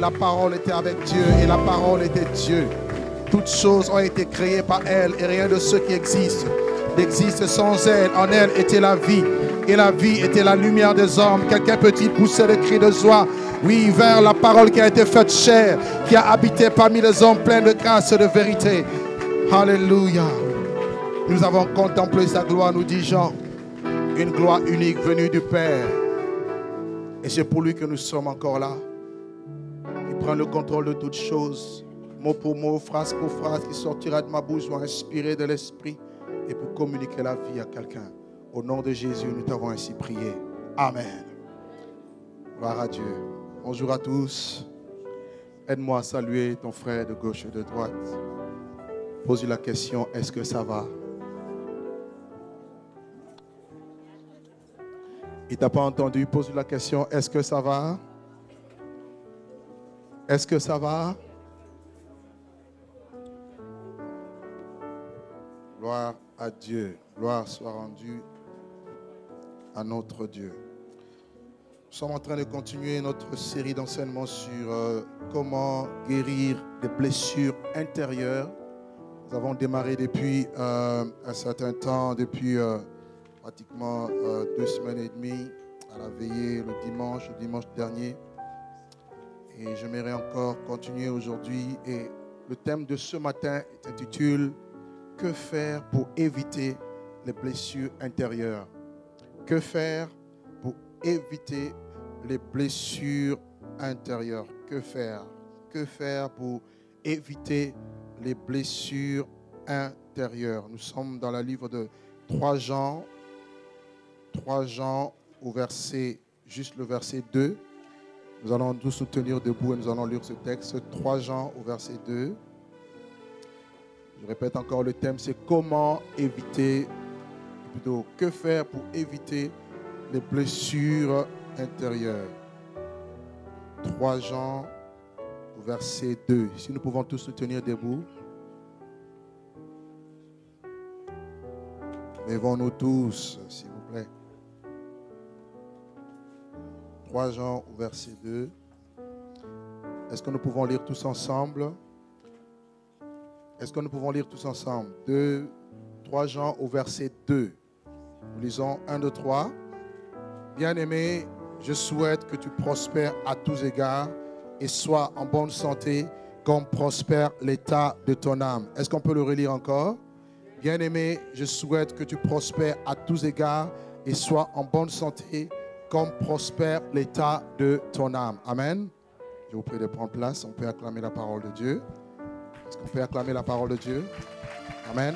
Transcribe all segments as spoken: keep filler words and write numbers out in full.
la parole était avec Dieu et la parole était Dieu. Toutes choses ont été créées par elle et rien de ce qui existe n'existe sans elle. En elle était la vie et la vie était la lumière des hommes. Quelqu'un peut-il pousser le cri de joie? Oui, vers la parole qui a été faite chair, qui a habité parmi les hommes pleins de grâce et de vérité. Alléluia. Nous avons contemplé sa gloire, nous dit Jean. Une gloire unique venue du Père. Et c'est pour lui que nous sommes encore là. Il prend le contrôle de toutes choses. Mot pour mot, phrase pour phrase qui sortira de ma bouche, soit inspiré de l'Esprit et pour communiquer la vie à quelqu'un. Au nom de Jésus, nous t'avons ainsi prié. Amen. Gloire à Dieu. Bonjour à tous. Aide-moi à saluer ton frère de gauche et de droite. Pose-lui la question, est-ce que ça va? Il ne t'a pas entendu. Pose-lui la question, est-ce que ça va? Est-ce que ça va? Gloire à Dieu. Gloire soit rendue à notre Dieu. Nous sommes en train de continuer notre série d'enseignements sur euh, comment guérir des blessures intérieures. Nous avons démarré depuis euh, un certain temps, depuis euh, pratiquement euh, deux semaines et demie, à la veillée le dimanche, le dimanche dernier. Et j'aimerais encore continuer aujourd'hui. Et le thème de ce matin s'intitule « Que faire pour éviter les blessures intérieures ?» Que faire pour éviter les blessures intérieures? Que faire? Que faire pour éviter les blessures intérieures? Nous sommes dans le livre de trois Jean, trois Jean au verset, juste le verset deux. Nous allons tous nous tenir debout et nous allons lire ce texte. trois Jean au verset deux. Je répète encore, le thème c'est comment éviter, plutôt que faire pour éviter les blessures intérieures. trois Jean au verset deux. Si nous pouvons tous nous tenir debout. Levons-nous tous, s'il vous plaît. trois Jean au verset deux. Est-ce que nous pouvons lire tous ensemble? Est-ce que nous pouvons lire tous ensemble? deux, trois Jean au verset deux. Nous lisons un, deux, trois. Bien-aimé, je souhaite que tu prospères à tous égards et sois en bonne santé comme prospère l'état de ton âme. Est-ce qu'on peut le relire encore? Bien-aimé, je souhaite que tu prospères à tous égards et sois en bonne santé comme prospère l'état de ton âme. Amen. Je vous prie de prendre place. On peut acclamer la parole de Dieu. Est-ce qu'on peut acclamer la parole de Dieu? Amen.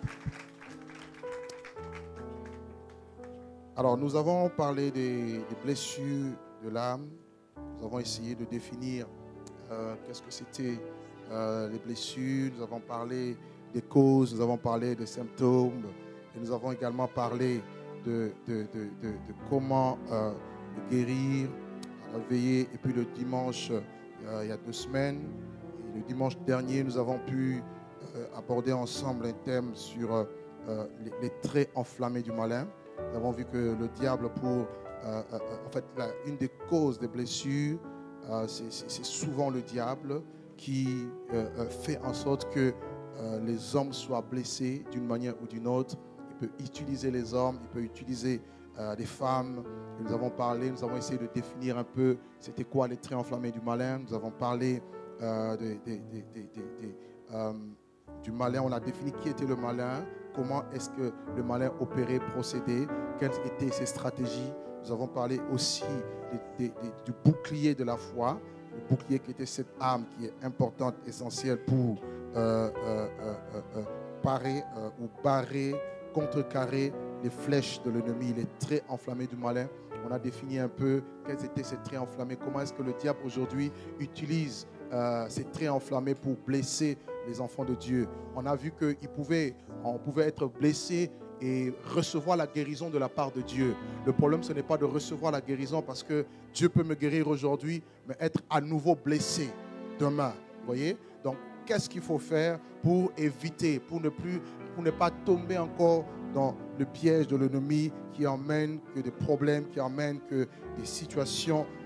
Alors, nous avons parlé des, des blessures de l'âme. Nous avons essayé de définir euh, qu'est-ce que c'était euh, les blessures. Nous avons parlé des causes, nous avons parlé des symptômes. Et nous avons également parlé de, de, de, de, de comment euh, guérir à la veillée. Et puis le dimanche, euh, il y a deux semaines, et le dimanche dernier, nous avons pu euh, aborder ensemble un thème sur euh, les, les traits enflammés du malin. Nous avons vu que le diable, pour, euh, euh, en fait, la, une des causes des blessures, euh, c'est souvent le diable qui euh, fait en sorte que euh, les hommes soient blessés d'une manière ou d'une autre. Il peut utiliser les hommes, il peut utiliser euh, des femmes. Et nous avons parlé, nous avons essayé de définir un peu c'était quoi les traits enflammés du malin. Nous avons parlé euh, de, de, de, de, de, de, euh, du malin, on a défini qui était le malin. Comment est-ce que le malin opérait, procédait, quelles étaient ses stratégies. Nous avons parlé aussi de, de, de, du bouclier de la foi, le bouclier qui était cette arme qui est importante, essentielle pour euh, euh, euh, euh, parer euh, ou barrer, contrecarrer les flèches de l'ennemi, les traits enflammés du malin. On a défini un peu quels étaient ces traits enflammés, comment est-ce que le diable aujourd'hui utilise euh, ces traits enflammés pour blesser les enfants de Dieu. On a vu qu'il pouvait, on pouvait être blessé et recevoir la guérison de la part de Dieu. Le problème, ce n'est pas de recevoir la guérison parce que Dieu peut me guérir aujourd'hui, mais être à nouveau blessé demain. Vous voyez? Donc, qu'est-ce qu'il faut faire pour éviter, pour ne plus, pour ne pas tomber encore dans le piège de l'ennemi qui emmène que des problèmes, qui emmène que des situations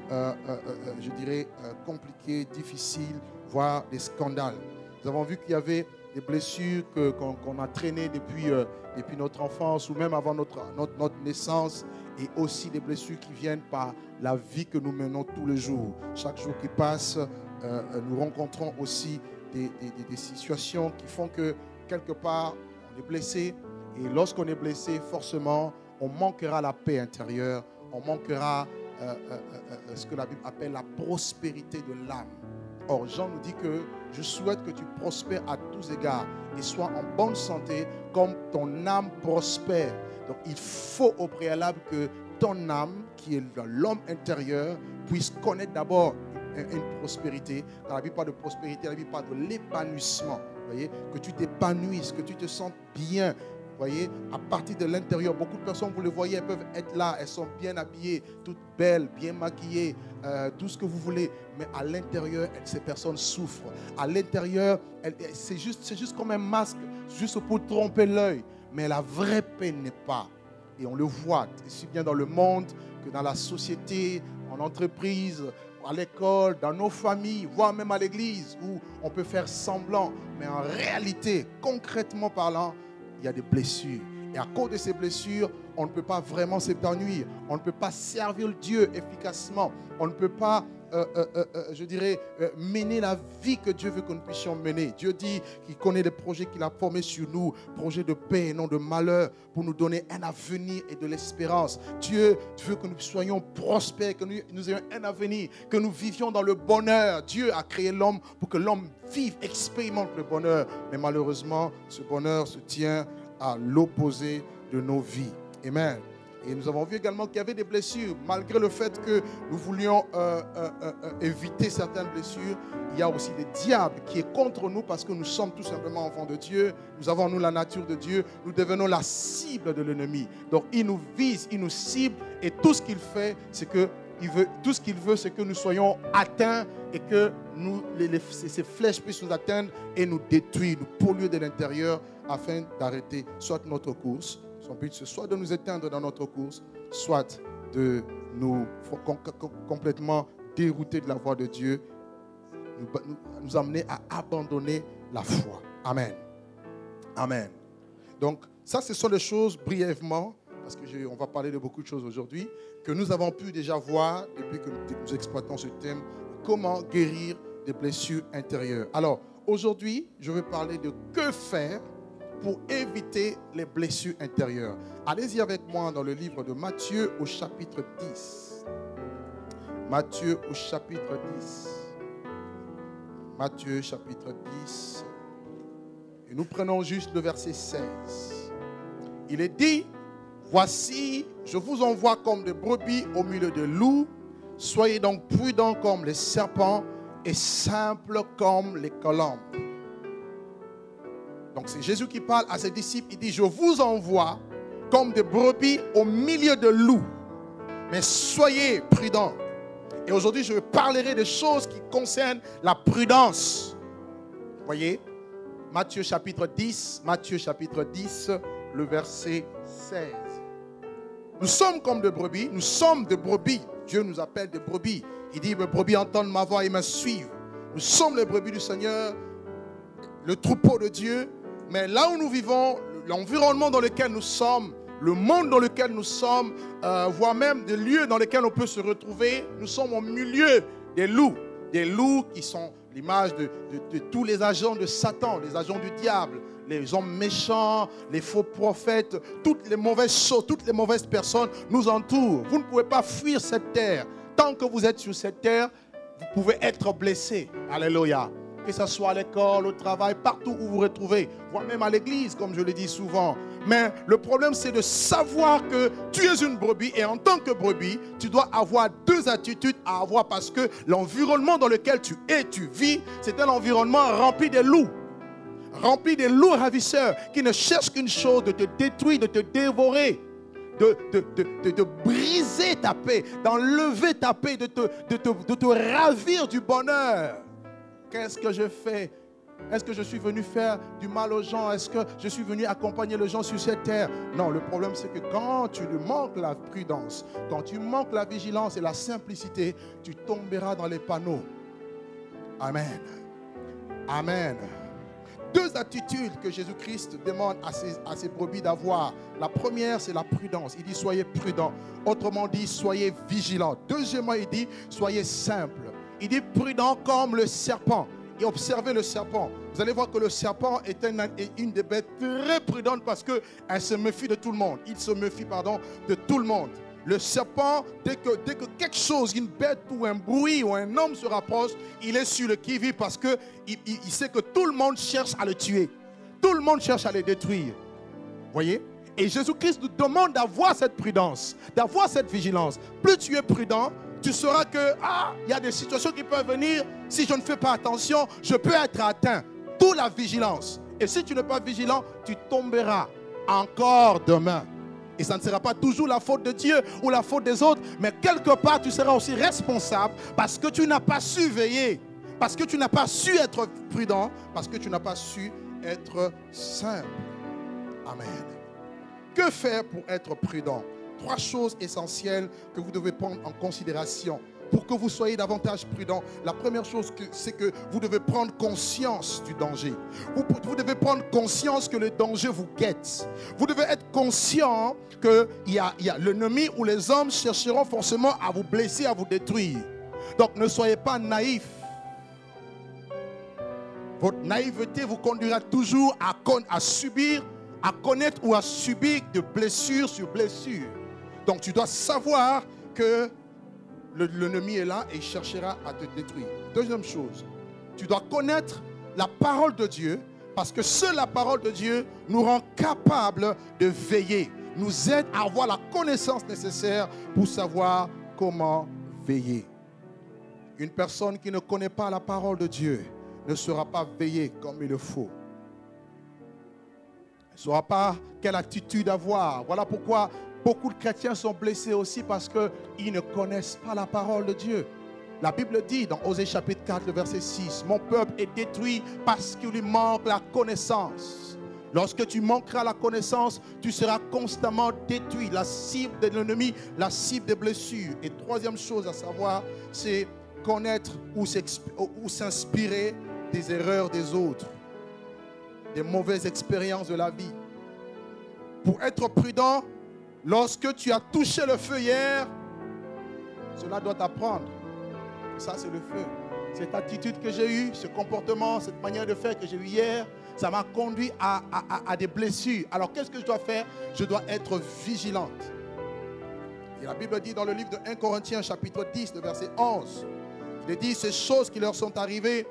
euh, euh, euh, je dirais, euh, compliquées, difficiles, voire des scandales. Nous avons vu qu'il y avait des blessures que, qu'on, qu'on a traînées depuis, euh, depuis notre enfance ou même avant notre, notre, notre naissance, et aussi des blessures qui viennent par la vie que nous menons tous les jours. Chaque jour qui passe, euh, nous rencontrons aussi des, des, des situations qui font que quelque part, on est blessé, et lorsqu'on est blessé, forcément, on manquera la paix intérieure, on manquera euh, euh, euh, ce que la Bible appelle la prospérité de l'âme. Or, Jean nous dit que je souhaite que tu prospères à tous égards et sois en bonne santé comme ton âme prospère. Donc, il faut au préalable que ton âme, qui est l'homme intérieur, puisse connaître d'abord une, une prospérité. Quand la Bible parle de prospérité, la Bible parle de l'épanouissement. Vous voyez, que tu t'épanouisses, que tu te sentes bien. Vous voyez, à partir de l'intérieur, beaucoup de personnes, vous le voyez, elles peuvent être là, elles sont bien habillées, toutes belles, bien maquillées, euh, tout ce que vous voulez. Mais à l'intérieur, ces personnes souffrent. À l'intérieur, c'est juste, c'est juste comme un masque, juste pour tromper l'œil. Mais la vraie paix n'est pas. Et on le voit, aussi bien dans le monde que dans la société, en entreprise, à l'école, dans nos familles, voire même à l'église, où on peut faire semblant. Mais en réalité, concrètement parlant, il y a des blessures. Et à cause de ces blessures, on ne peut pas vraiment s'épanouir. On ne peut pas servir Dieu efficacement. On ne peut pas, euh, euh, euh, je dirais, euh, mener la vie que Dieu veut que nous puissions mener. Dieu dit qu'il connaît les projets qu'il a formés sur nous, projets de paix et non de malheur, pour nous donner un avenir et de l'espérance. Dieu veut que nous soyons prospères, que nous, nous ayons un avenir, que nous vivions dans le bonheur. Dieu a créé l'homme pour que l'homme vive, expérimente le bonheur. Mais malheureusement, ce bonheur se tient à l'opposé de nos vies. Amen. Et nous avons vu également qu'il y avait des blessures. Malgré le fait que nous voulions euh, euh, euh, éviter certaines blessures, il y a aussi des diables qui est contre nous parce que nous sommes tout simplement enfants de Dieu. Nous avons, nous, la nature de Dieu. Nous devenons la cible de l'ennemi. Donc, il nous vise, il nous cible. Et tout ce qu'il fait, c'est que il veut, tout ce qu'il veut, c'est que nous soyons atteints et que nous, les, les, ces flèches puissent nous atteindre et nous détruire, nous polluer de l'intérieur afin d'arrêter soit notre course. Son but, c'est soit de nous éteindre dans notre course, soit de nous complètement dérouter de la voie de Dieu, nous, nous, nous amener à abandonner la foi. Amen. Amen. Donc, ça, ce sont les choses brièvement, parce qu'on va parler de beaucoup de choses aujourd'hui, que nous avons pu déjà voir depuis que nous exploitons ce thème, comment guérir des blessures intérieures. Alors, aujourd'hui, je vais parler de que faire pour éviter les blessures intérieures. Allez-y avec moi dans le livre de Matthieu au chapitre dix. Matthieu au chapitre dix. Matthieu chapitre dix. Et nous prenons juste le verset seize. Il est dit, voici, je vous envoie comme des brebis au milieu de loups. Soyez donc prudents comme les serpents et simples comme les colombes. Donc c'est Jésus qui parle à ses disciples. Il dit, je vous envoie comme des brebis au milieu de loups. Mais soyez prudents. Et aujourd'hui, je parlerai des choses qui concernent la prudence. Vous voyez, Matthieu chapitre dix, Matthieu chapitre dix, le verset seize. Nous sommes comme des brebis, nous sommes des brebis. Dieu nous appelle des brebis. Il dit, mes brebis entendent ma voix et me suivent. Nous sommes les brebis du Seigneur, le troupeau de Dieu. Mais là où nous vivons, l'environnement dans lequel nous sommes, le monde dans lequel nous sommes, euh, voire même des lieux dans lesquels on peut se retrouver, nous sommes au milieu des loups. Des loups qui sont l'image de, de, de tous les agents de Satan, les agents du diable, les hommes méchants, les faux prophètes, toutes les mauvaises choses, toutes les mauvaises personnes nous entourent. Vous ne pouvez pas fuir cette terre. Tant que vous êtes sur cette terre, vous pouvez être blessé. Alléluia. Que ce soit à l'école, au travail, partout où vous vous retrouvez, voire même à l'église, comme je le dis souvent. Mais le problème, c'est de savoir que tu es une brebis et en tant que brebis, tu dois avoir deux attitudes à avoir parce que l'environnement dans lequel tu es, tu vis, c'est un environnement rempli de loups. Rempli de loups ravisseurs qui ne cherchent qu'une chose, de te détruire, de te dévorer. De, de, de, de, de briser ta paix, d'enlever ta paix, de te, de, te, de te ravir du bonheur. Qu'est-ce que je fais Est-ce que je suis venu faire du mal aux gens? Est-ce que je suis venu accompagner les gens sur cette terre? Non, le problème c'est que quand tu manques la prudence, quand tu manques la vigilance et la simplicité, tu tomberas dans les panneaux. Amen. Amen. Deux attitudes que Jésus-Christ demande à ses, à ses brebis d'avoir. La première, c'est la prudence. Il dit, soyez prudents. Autrement dit, soyez vigilants. Deuxièmement, il dit, soyez simples. Il dit, prudent comme le serpent. Et observez le serpent. Vous allez voir que le serpent est une, une des bêtes très prudentes parce qu'elle se méfie de tout le monde. Il se méfie, pardon, de tout le monde. Le serpent, dès que, dès que quelque chose, une bête ou un bruit ou un homme se rapproche, il est sur le qui-vive parce qu'il il, il sait que tout le monde cherche à le tuer. Tout le monde cherche à le détruire. Voyez? Et Jésus-Christ nous demande d'avoir cette prudence, d'avoir cette vigilance. Plus tu es prudent, tu sauras que, ah, il y a des situations qui peuvent venir. Si je ne fais pas attention, je peux être atteint. D'où la vigilance. Et si tu n'es pas vigilant, tu tomberas encore demain. Et ça ne sera pas toujours la faute de Dieu ou la faute des autres, mais quelque part tu seras aussi responsable parce que tu n'as pas su veiller, parce que tu n'as pas su être prudent, parce que tu n'as pas su être simple. Amen. Que faire pour être prudent? Trois choses essentielles que vous devez prendre en considération pour que vous soyez davantage prudent. La première chose, c'est que vous devez prendre conscience du danger. Vous, vous devez prendre conscience que le danger vous guette. Vous devez être conscient que il y a, il y a l'ennemi ou les hommes chercheront forcément à vous blesser, à vous détruire. Donc ne soyez pas naïfs. Votre naïveté vous conduira toujours à, à subir, à connaître ou à subir de blessure sur blessure. Donc tu dois savoir que l'ennemi est là et il cherchera à te détruire. Deuxième chose, tu dois connaître la parole de Dieu parce que seule la parole de Dieu nous rend capables de veiller, nous aide à avoir la connaissance nécessaire pour savoir comment veiller. Une personne qui ne connaît pas la parole de Dieu ne saura pas veiller comme il le faut. Elle ne saura pas quelle attitude avoir. Voilà pourquoi beaucoup de chrétiens sont blessés aussi parce qu'ils ne connaissent pas la parole de Dieu. La Bible dit dans Osée chapitre quatre, verset six, « Mon peuple est détruit parce qu'il lui manque la connaissance. » Lorsque tu manqueras la connaissance, tu seras constamment détruit. La cible de l'ennemi, la cible des blessures. Et troisième chose à savoir, c'est connaître ou s'inspirer des erreurs des autres, des mauvaises expériences de la vie. Pour être prudent, lorsque tu as touché le feu hier, cela doit t'apprendre. Ça, c'est le feu. Cette attitude que j'ai eue, ce comportement, cette manière de faire que j'ai eue hier, ça m'a conduit à, à, à, à des blessures. Alors, qu'est-ce que je dois faire? Je dois être vigilante. Et la Bible dit dans le livre de premier Corinthiens, chapitre dix, le verset onze, il dit, ces choses qui leur sont arrivées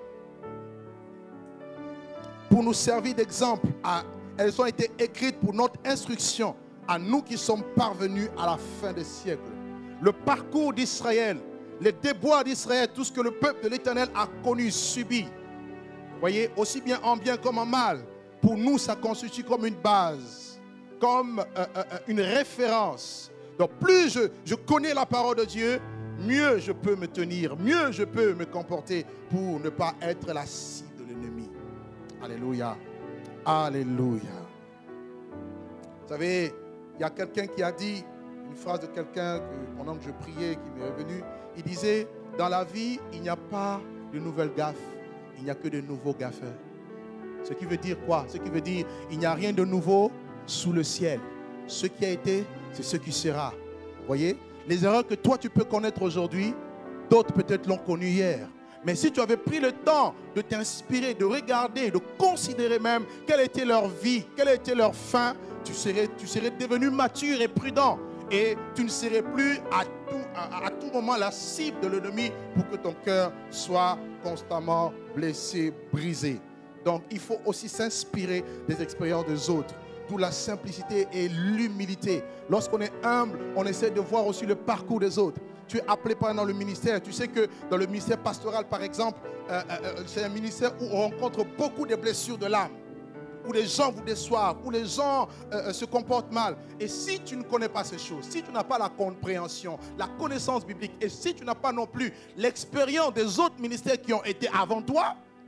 pour nous servir d'exemple, elles ont été écrites pour notre instruction, à nous qui sommes parvenus à la fin des siècles. Le parcours d'Israël, les déboires d'Israël, tout ce que le peuple de l'Éternel a connu, subi. Voyez, aussi bien en bien comme en mal, pour nous, ça constitue comme une base, comme euh, euh, une référence. Donc, plus je, je connais la parole de Dieu, mieux je peux me tenir, mieux je peux me comporter pour ne pas être la cible de l'ennemi. Alléluia. Alléluia. Vous savez, il y a quelqu'un qui a dit, une phrase de quelqu'un que, pendant que je priais, qui m'est revenu, il disait, dans la vie, il n'y a pas de nouvelles gaffes, il n'y a que de nouveaux gaffeurs. Ce qui veut dire quoi? Ce qui veut dire, il n'y a rien de nouveau sous le ciel. Ce qui a été, c'est ce qui sera. Vous voyez? Les erreurs que toi, tu peux connaître aujourd'hui, d'autres peut-être l'ont connu hier. Mais si tu avais pris le temps de t'inspirer, de regarder, de considérer même quelle était leur vie, quelle était leur fin, tu serais, tu serais devenu mature et prudent. Et tu ne serais plus à tout, à, à tout moment la cible de l'ennemi pour que ton cœur soit constamment blessé, brisé. Donc il faut aussi s'inspirer des expériences des autres. D'où la simplicité et l'humilité. Lorsqu'on est humble, on essaie de voir aussi le parcours des autres. Tu es appelé pendant le ministère. Tu sais que dans le ministère pastoral, par exemple, euh, euh, c'est un ministère où on rencontre beaucoup de blessures de l'âme, où les gens vous déçoivent, où les gens euh, se comportent mal. Et si tu ne connais pas ces choses, si tu n'as pas la compréhension, la connaissance biblique, et si tu n'as pas non plus l'expérience des autres ministères qui ont été avant toi,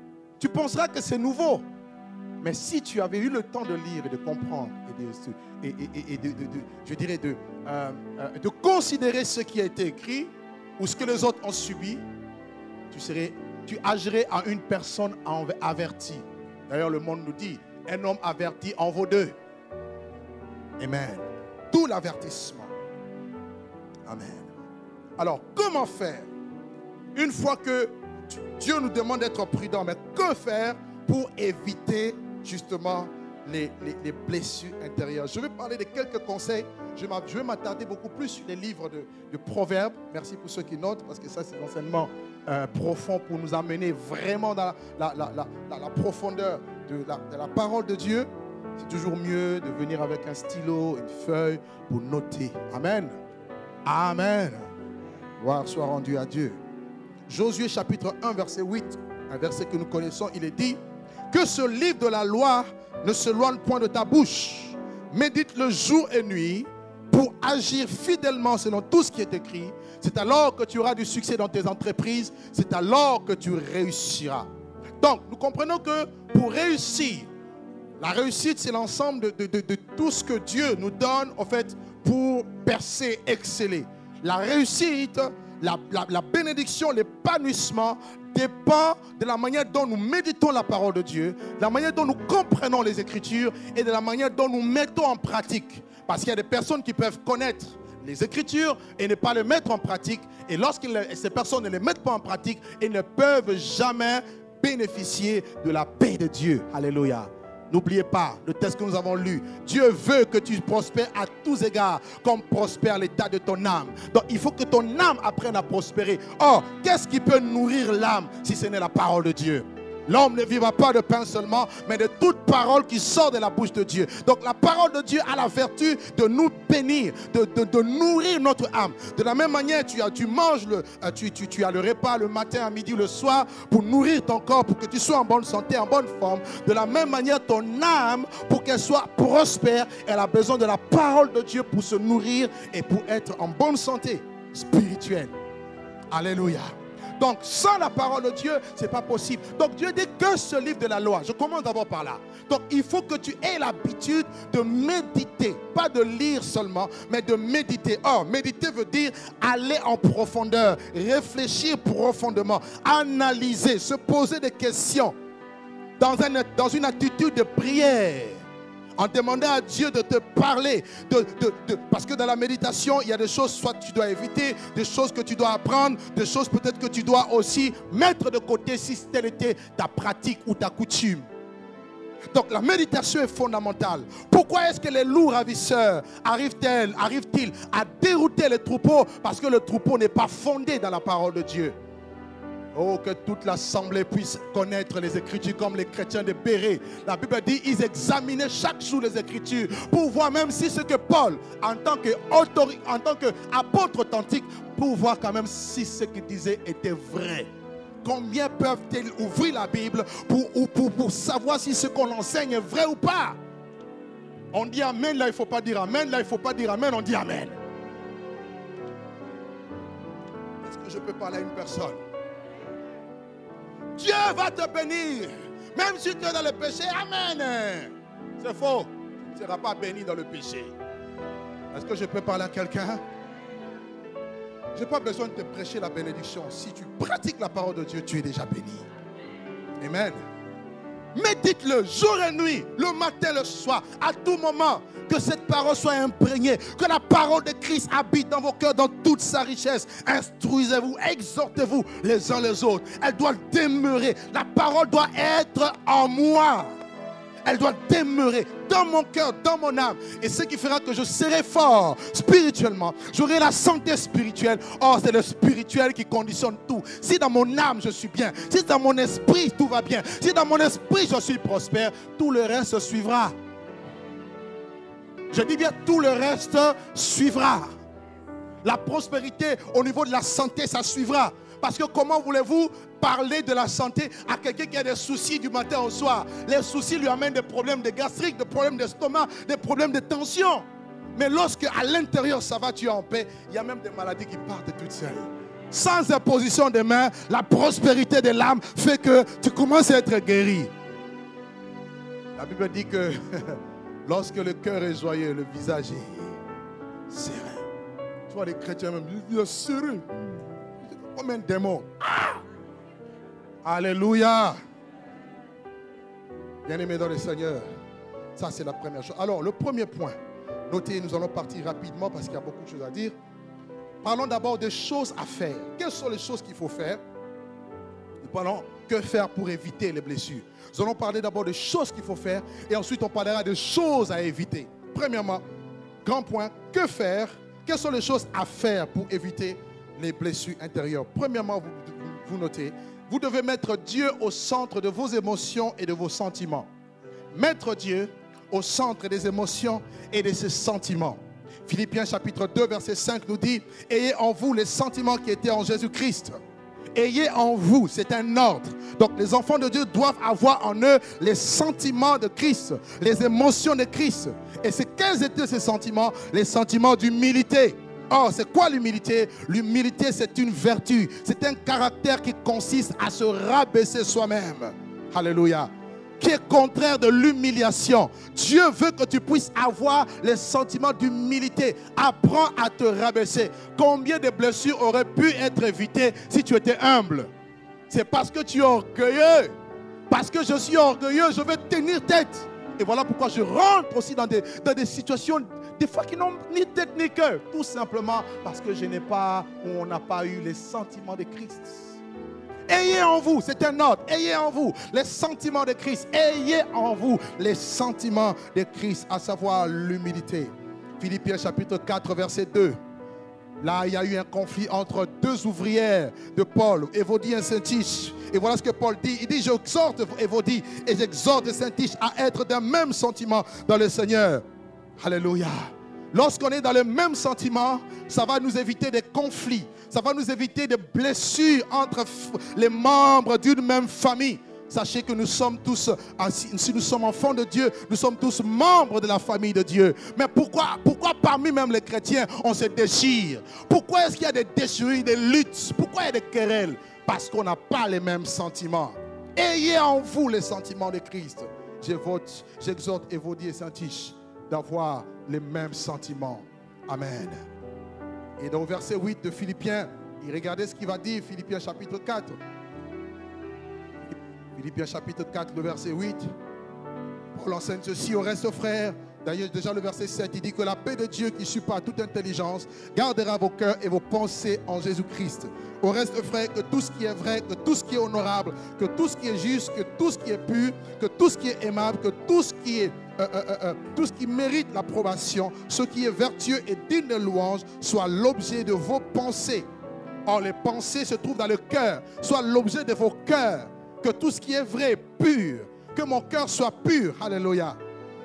tu penseras que c'est nouveau. Mais si tu avais eu le temps de lire et de comprendre, et de, et, et, et de, de, de, je dirais de, euh, euh, de considérer ce qui a été écrit ou ce que les autres ont subi, tu, serais, tu agirais à une personne avertie. D'ailleurs, le monde nous dit, un homme averti en vaut deux. Amen. Tout l'avertissement. Amen. Alors, comment faire? Une fois que Dieu nous demande d'être prudents, mais que faire pour éviter justement les, les, les blessures intérieures? Je vais parler de quelques conseils. Je vais m'attarder beaucoup plus sur les livres de, de Proverbes. Merci pour ceux qui notent, parce que ça, c'est l'enseignement euh, profond pour nous amener vraiment dans la, la, la, la, la profondeur de la, de la parole de Dieu. C'est toujours mieux de venir avec un stylo, une feuille pour noter. Amen. Amen. Gloire soit rendue à Dieu. Josué chapitre un, verset huit, un verset que nous connaissons, il est dit que ce livre de la loi ne se loigne point de ta bouche. Médite-le jour et nuit pour agir fidèlement selon tout ce qui est écrit. C'est alors que tu auras du succès dans tes entreprises. C'est alors que tu réussiras. Donc, nous comprenons que pour réussir, la réussite, c'est l'ensemble de, de, de, de tout ce que Dieu nous donne, en fait, pour percer, exceller. La réussite, la, la, la bénédiction, l'épanouissement dépend de la manière dont nous méditons la parole de Dieu, de la manière dont nous comprenons les Écritures et de la manière dont nous mettons en pratique. Parce qu'il y a des personnes qui peuvent connaître les Écritures et ne pas les mettre en pratique. Et lorsque ces personnes ne les mettent pas en pratique, elles ne peuvent jamais bénéficier de la paix de Dieu. Alléluia. N'oubliez pas le texte que nous avons lu. Dieu veut que tu prospères à tous égards, comme prospère l'état de ton âme. Donc il faut que ton âme apprenne à prospérer. Or, qu'est-ce qui peut nourrir l'âme si ce n'est la parole de Dieu? L'homme ne vivra pas de pain seulement, mais de toute parole qui sort de la bouche de Dieu. Donc la parole de Dieu a la vertu de nous bénir, de, de, de nourrir notre âme. De la même manière, tu, as, tu manges, le, tu, tu, tu as le repas le matin, à midi, le soir, pour nourrir ton corps, pour que tu sois en bonne santé, en bonne forme. De la même manière, ton âme, pour qu'elle soit prospère, elle a besoin de la parole de Dieu pour se nourrir et pour être en bonne santé spirituelle. Alléluia. Donc, sans la parole de Dieu, ce n'est pas possible. Donc, Dieu dit que ce livre de la loi. Je commence d'abord par là. Donc, il faut que tu aies l'habitude de méditer. Pas de lire seulement, mais de méditer. Or, méditer veut dire aller en profondeur, réfléchir profondément, analyser, se poser des questions dans, un, dans une attitude de prière. En demandant à Dieu de te parler. De, de, de, parce que dans la méditation, il y a des choses soit tu dois éviter, des choses que tu dois apprendre, des choses peut-être que tu dois aussi mettre de côté si telle était ta pratique ou ta coutume. Donc la méditation est fondamentale. Pourquoi est-ce que les loups ravisseurs arrivent-ils arrivent-ils à dérouter les troupeaux? Parce que le troupeau n'est pas fondé dans la parole de Dieu. Oh, que toute l'assemblée puisse connaître les Écritures comme les chrétiens de Béret. La Bible dit ils examinaient chaque jour les Écritures pour voir même si ce que Paul, en tant qu'apôtre authentique, pour voir quand même si ce qu'il disait était vrai. Combien peuvent-ils ouvrir la Bible pour, pour, pour savoir si ce qu'on enseigne est vrai ou pas? On dit Amen, là il ne faut pas dire Amen, là il ne faut pas dire Amen, on dit Amen. Est-ce que je peux parler à une personne? Dieu va te bénir, même si tu es dans le péché. Amen. C'est faux. Tu ne seras pas béni dans le péché. Est-ce que je peux parler à quelqu'un? Je n'ai pas besoin de te prêcher la bénédiction. Si tu pratiques la parole de Dieu, tu es déjà béni. Amen. Médite-le jour et nuit, le matin, le soir, à tout moment. Que cette parole soit imprégnée. Que la parole de Christ habite dans vos cœurs dans toute sa richesse. Instruisez-vous, exhortez-vous les uns les autres. Elle doit demeurer. La parole doit être en moi. Elle doit demeurer dans mon cœur, dans mon âme. Et ce qui fera que je serai fort spirituellement. J'aurai la santé spirituelle. Or, c'est le spirituel qui conditionne tout. Si dans mon âme, je suis bien. Si dans mon esprit, tout va bien. Si dans mon esprit, je suis prospère, tout le reste suivra. Je dis bien, tout le reste suivra. La prospérité au niveau de la santé, ça suivra. Parce que comment voulez-vous parler de la santé à quelqu'un qui a des soucis du matin au soir? Les soucis lui amènent des problèmes de gastrique, des problèmes d'estomac, des problèmes de tension. Mais lorsque à l'intérieur ça va, tu es en paix, il y a même des maladies qui partent toutes seules. sans imposition de main, la prospérité de l'âme fait que tu commences à être guéri. La Bible dit que lorsque le cœur est joyeux, le visage est serein. Tu vois les chrétiens même, ils disent serein. Comme un démon. Ah! Alléluia. Bien-aimés dans le Seigneur, ça c'est la première chose. Alors le premier point, notez, nous allons partir rapidement parce qu'il y a beaucoup de choses à dire. Parlons d'abord des choses à faire. Quelles sont les choses qu'il faut faire? Nous parlons que faire pour éviter les blessures. Nous allons parler d'abord des choses qu'il faut faire et ensuite on parlera des choses à éviter. Premièrement, grand point, que faire? Quelles sont les choses à faire pour éviter les blessures intérieures? Premièrement, vous, vous notez, vous devez mettre Dieu au centre de vos émotions et de vos sentiments. Mettre Dieu au centre des émotions et de ses sentiments. Philippiens chapitre deux, verset cinq nous dit, « Ayez en vous les sentiments qui étaient en Jésus-Christ. » Ayez en vous, c'est un ordre. Donc les enfants de Dieu doivent avoir en eux les sentiments de Christ, les émotions de Christ. Et c'est quels étaient ces sentiments? Les sentiments d'humilité. Or, c'est quoi l'humilité? L'humilité, c'est une vertu. C'est un caractère qui consiste à se rabaisser soi-même. Alléluia. Qui est contraire de l'humiliation. Dieu veut que tu puisses avoir les sentiments d'humilité. Apprends à te rabaisser. Combien de blessures auraient pu être évitées si tu étais humble? C'est parce que tu es orgueilleux. Parce que je suis orgueilleux, je vais tenir tête. Et voilà pourquoi je rentre aussi dans des, dans des situations, des fois qui n'ont ni tête ni cœur. Tout simplement parce que je n'ai pas, ou on n'a pas eu les sentiments de Christ. Ayez en vous, c'est un ordre, ayez en vous les sentiments de Christ. Ayez en vous les sentiments de Christ, à savoir l'humilité. Philippiens chapitre quatre, verset deux. Là, il y a eu un conflit entre deux ouvrières de Paul, Évodie et Syntyche. Et voilà ce que Paul dit. Il dit, j'exhorte Évodie et j'exhorte Syntyche à être d'un même sentiment dans le Seigneur. Alléluia. Lorsqu'on est dans le même sentiment, ça va nous éviter des conflits. Ça va nous éviter des blessures entre les membres d'une même famille. Sachez que nous sommes tous, si nous sommes enfants de Dieu, nous sommes tous membres de la famille de Dieu. Mais pourquoi, pourquoi parmi même les chrétiens, on se déchire? Pourquoi est-ce qu'il y a des déchirures, des luttes? Pourquoi il y a des querelles? Parce qu'on n'a pas les mêmes sentiments. Ayez en vous les sentiments de Christ. J'exhorte Évodie et Syntyche d'avoir les mêmes sentiments. Amen. Et dans le verset huit de Philippiens, regardez ce qu'il va dire, Philippiens chapitre quatre. Philippiens chapitre quatre, le verset huit. Paul enseigne ceci au reste, frères. D'ailleurs, déjà le verset sept, il dit que la paix de Dieu qui supère toute intelligence gardera vos cœurs et vos pensées en Jésus-Christ. Au reste, frères, que tout ce qui est vrai, que tout ce qui est honorable, que tout ce qui est juste, que tout ce qui est pur, que tout ce qui est aimable, que tout ce qui est Euh, euh, euh, tout ce qui mérite l'approbation, ce qui est vertueux et digne de louange, soit l'objet de vos pensées. Or, les pensées se trouvent dans le cœur, soit l'objet de vos cœurs. Que tout ce qui est vrai, pur, que mon cœur soit pur. Alléluia.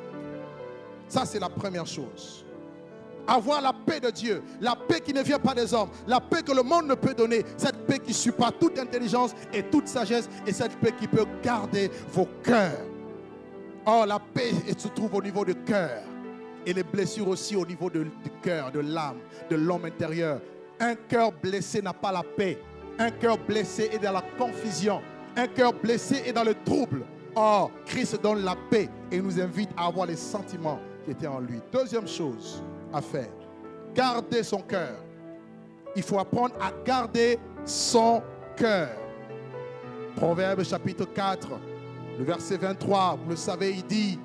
Ça, c'est la première chose. Avoir la paix de Dieu, la paix qui ne vient pas des hommes, la paix que le monde ne peut donner, cette paix qui supère toute intelligence et toute sagesse, et cette paix qui peut garder vos cœurs. Or, la paix se trouve au niveau du cœur. Et les blessures aussi au niveau de, du cœur, de l'âme, de l'homme intérieur. Un cœur blessé n'a pas la paix. Un cœur blessé est dans la confusion. Un cœur blessé est dans le trouble. Or, Christ donne la paix et nous invite à avoir les sentiments qui étaient en lui. Deuxième chose à faire, garder son cœur. Il faut apprendre à garder son cœur. Proverbe chapitre quatre. Le verset vingt-trois, vous le savez, il dit,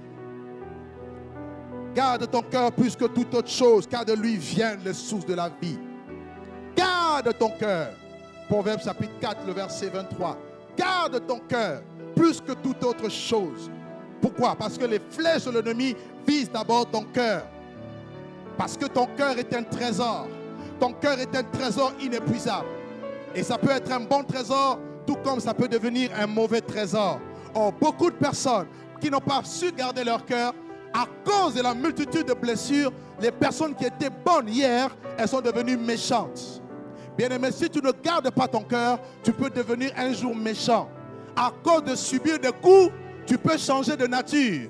garde ton cœur plus que toute autre chose, car de lui viennent les sources de la vie. Garde ton cœur. Proverbe chapitre quatre, le verset vingt-trois. Garde ton cœur plus que toute autre chose. Pourquoi? Parce que les flèches de l'ennemi visent d'abord ton cœur. Parce que ton cœur est un trésor. Ton cœur est un trésor inépuisable. Et ça peut être un bon trésor, tout comme ça peut devenir un mauvais trésor. Or, beaucoup de personnes qui n'ont pas su garder leur cœur, à cause de la multitude de blessures, les personnes qui étaient bonnes hier, elles sont devenues méchantes. Bien-aimé, si tu ne gardes pas ton cœur, tu peux devenir un jour méchant. À cause de subir des coups, tu peux changer de nature.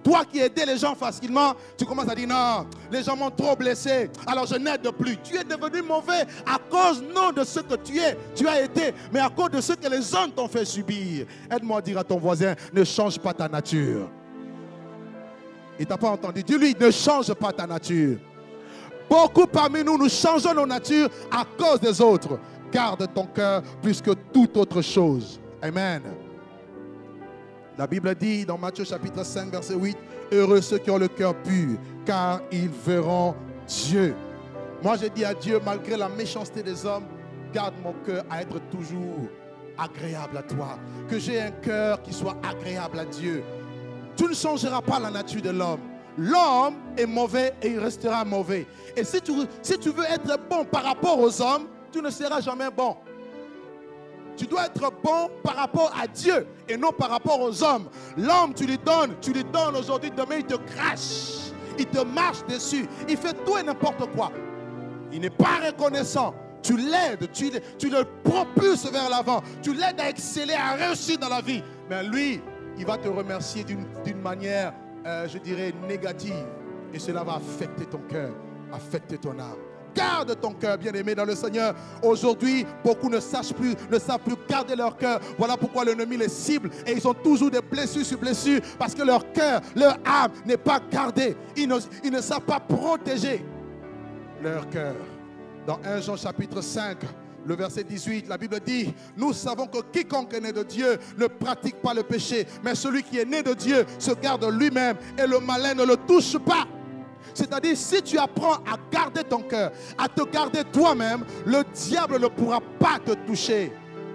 Toi qui aidais les gens facilement, tu commences à dire non, les gens m'ont trop blessé, alors je n'aide plus. Tu es devenu mauvais à cause non de ce que tu es, tu as été, mais à cause de ce que les hommes t'ont fait subir. Aide-moi à dire à ton voisin, ne change pas ta nature. Il t'a pas entendu. Dis-lui, ne change pas ta nature. Beaucoup parmi nous, nous changeons nos natures à cause des autres. Garde ton cœur plus que toute autre chose. Amen. La Bible dit dans Matthieu chapitre cinq, verset huit, « Heureux ceux qui ont le cœur pur, car ils verront Dieu. » Moi, je dis à Dieu, malgré la méchanceté des hommes, garde mon cœur à être toujours agréable à toi. Que j'ai un cœur qui soit agréable à Dieu. Tu ne changeras pas la nature de l'homme. L'homme est mauvais et il restera mauvais. Et si tu, si tu veux être bon par rapport aux hommes, tu ne seras jamais bon. Tu dois être bon par rapport à Dieu et non par rapport aux hommes. L'homme, tu lui donnes, tu lui donnes aujourd'hui, demain il te crache, il te marche dessus, il fait tout et n'importe quoi. Il n'est pas reconnaissant. Tu l'aides, tu, tu le propulses vers l'avant, tu l'aides à exceller, à réussir dans la vie. Mais lui, il va te remercier d'une manière, euh, je dirais, négative. Et cela va affecter ton cœur, affecter ton âme. Garde ton cœur, bien-aimé dans le Seigneur. Aujourd'hui, beaucoup ne savent plus, ne savent plus garder leur cœur. Voilà pourquoi l'ennemi les cible et ils ont toujours des blessures sur blessures parce que leur cœur, leur âme n'est pas gardée. Ils ne, ils ne savent pas protéger leur cœur. Dans premier Jean chapitre cinq, le verset dix-huit, la Bible dit, nous savons que quiconque est né de Dieu ne pratique pas le péché, mais celui qui est né de Dieu se garde lui-même et le malin ne le touche pas. C'est-à-dire, si tu apprends à garder ton cœur, à te garder toi-même, le diable ne pourra pas te toucher.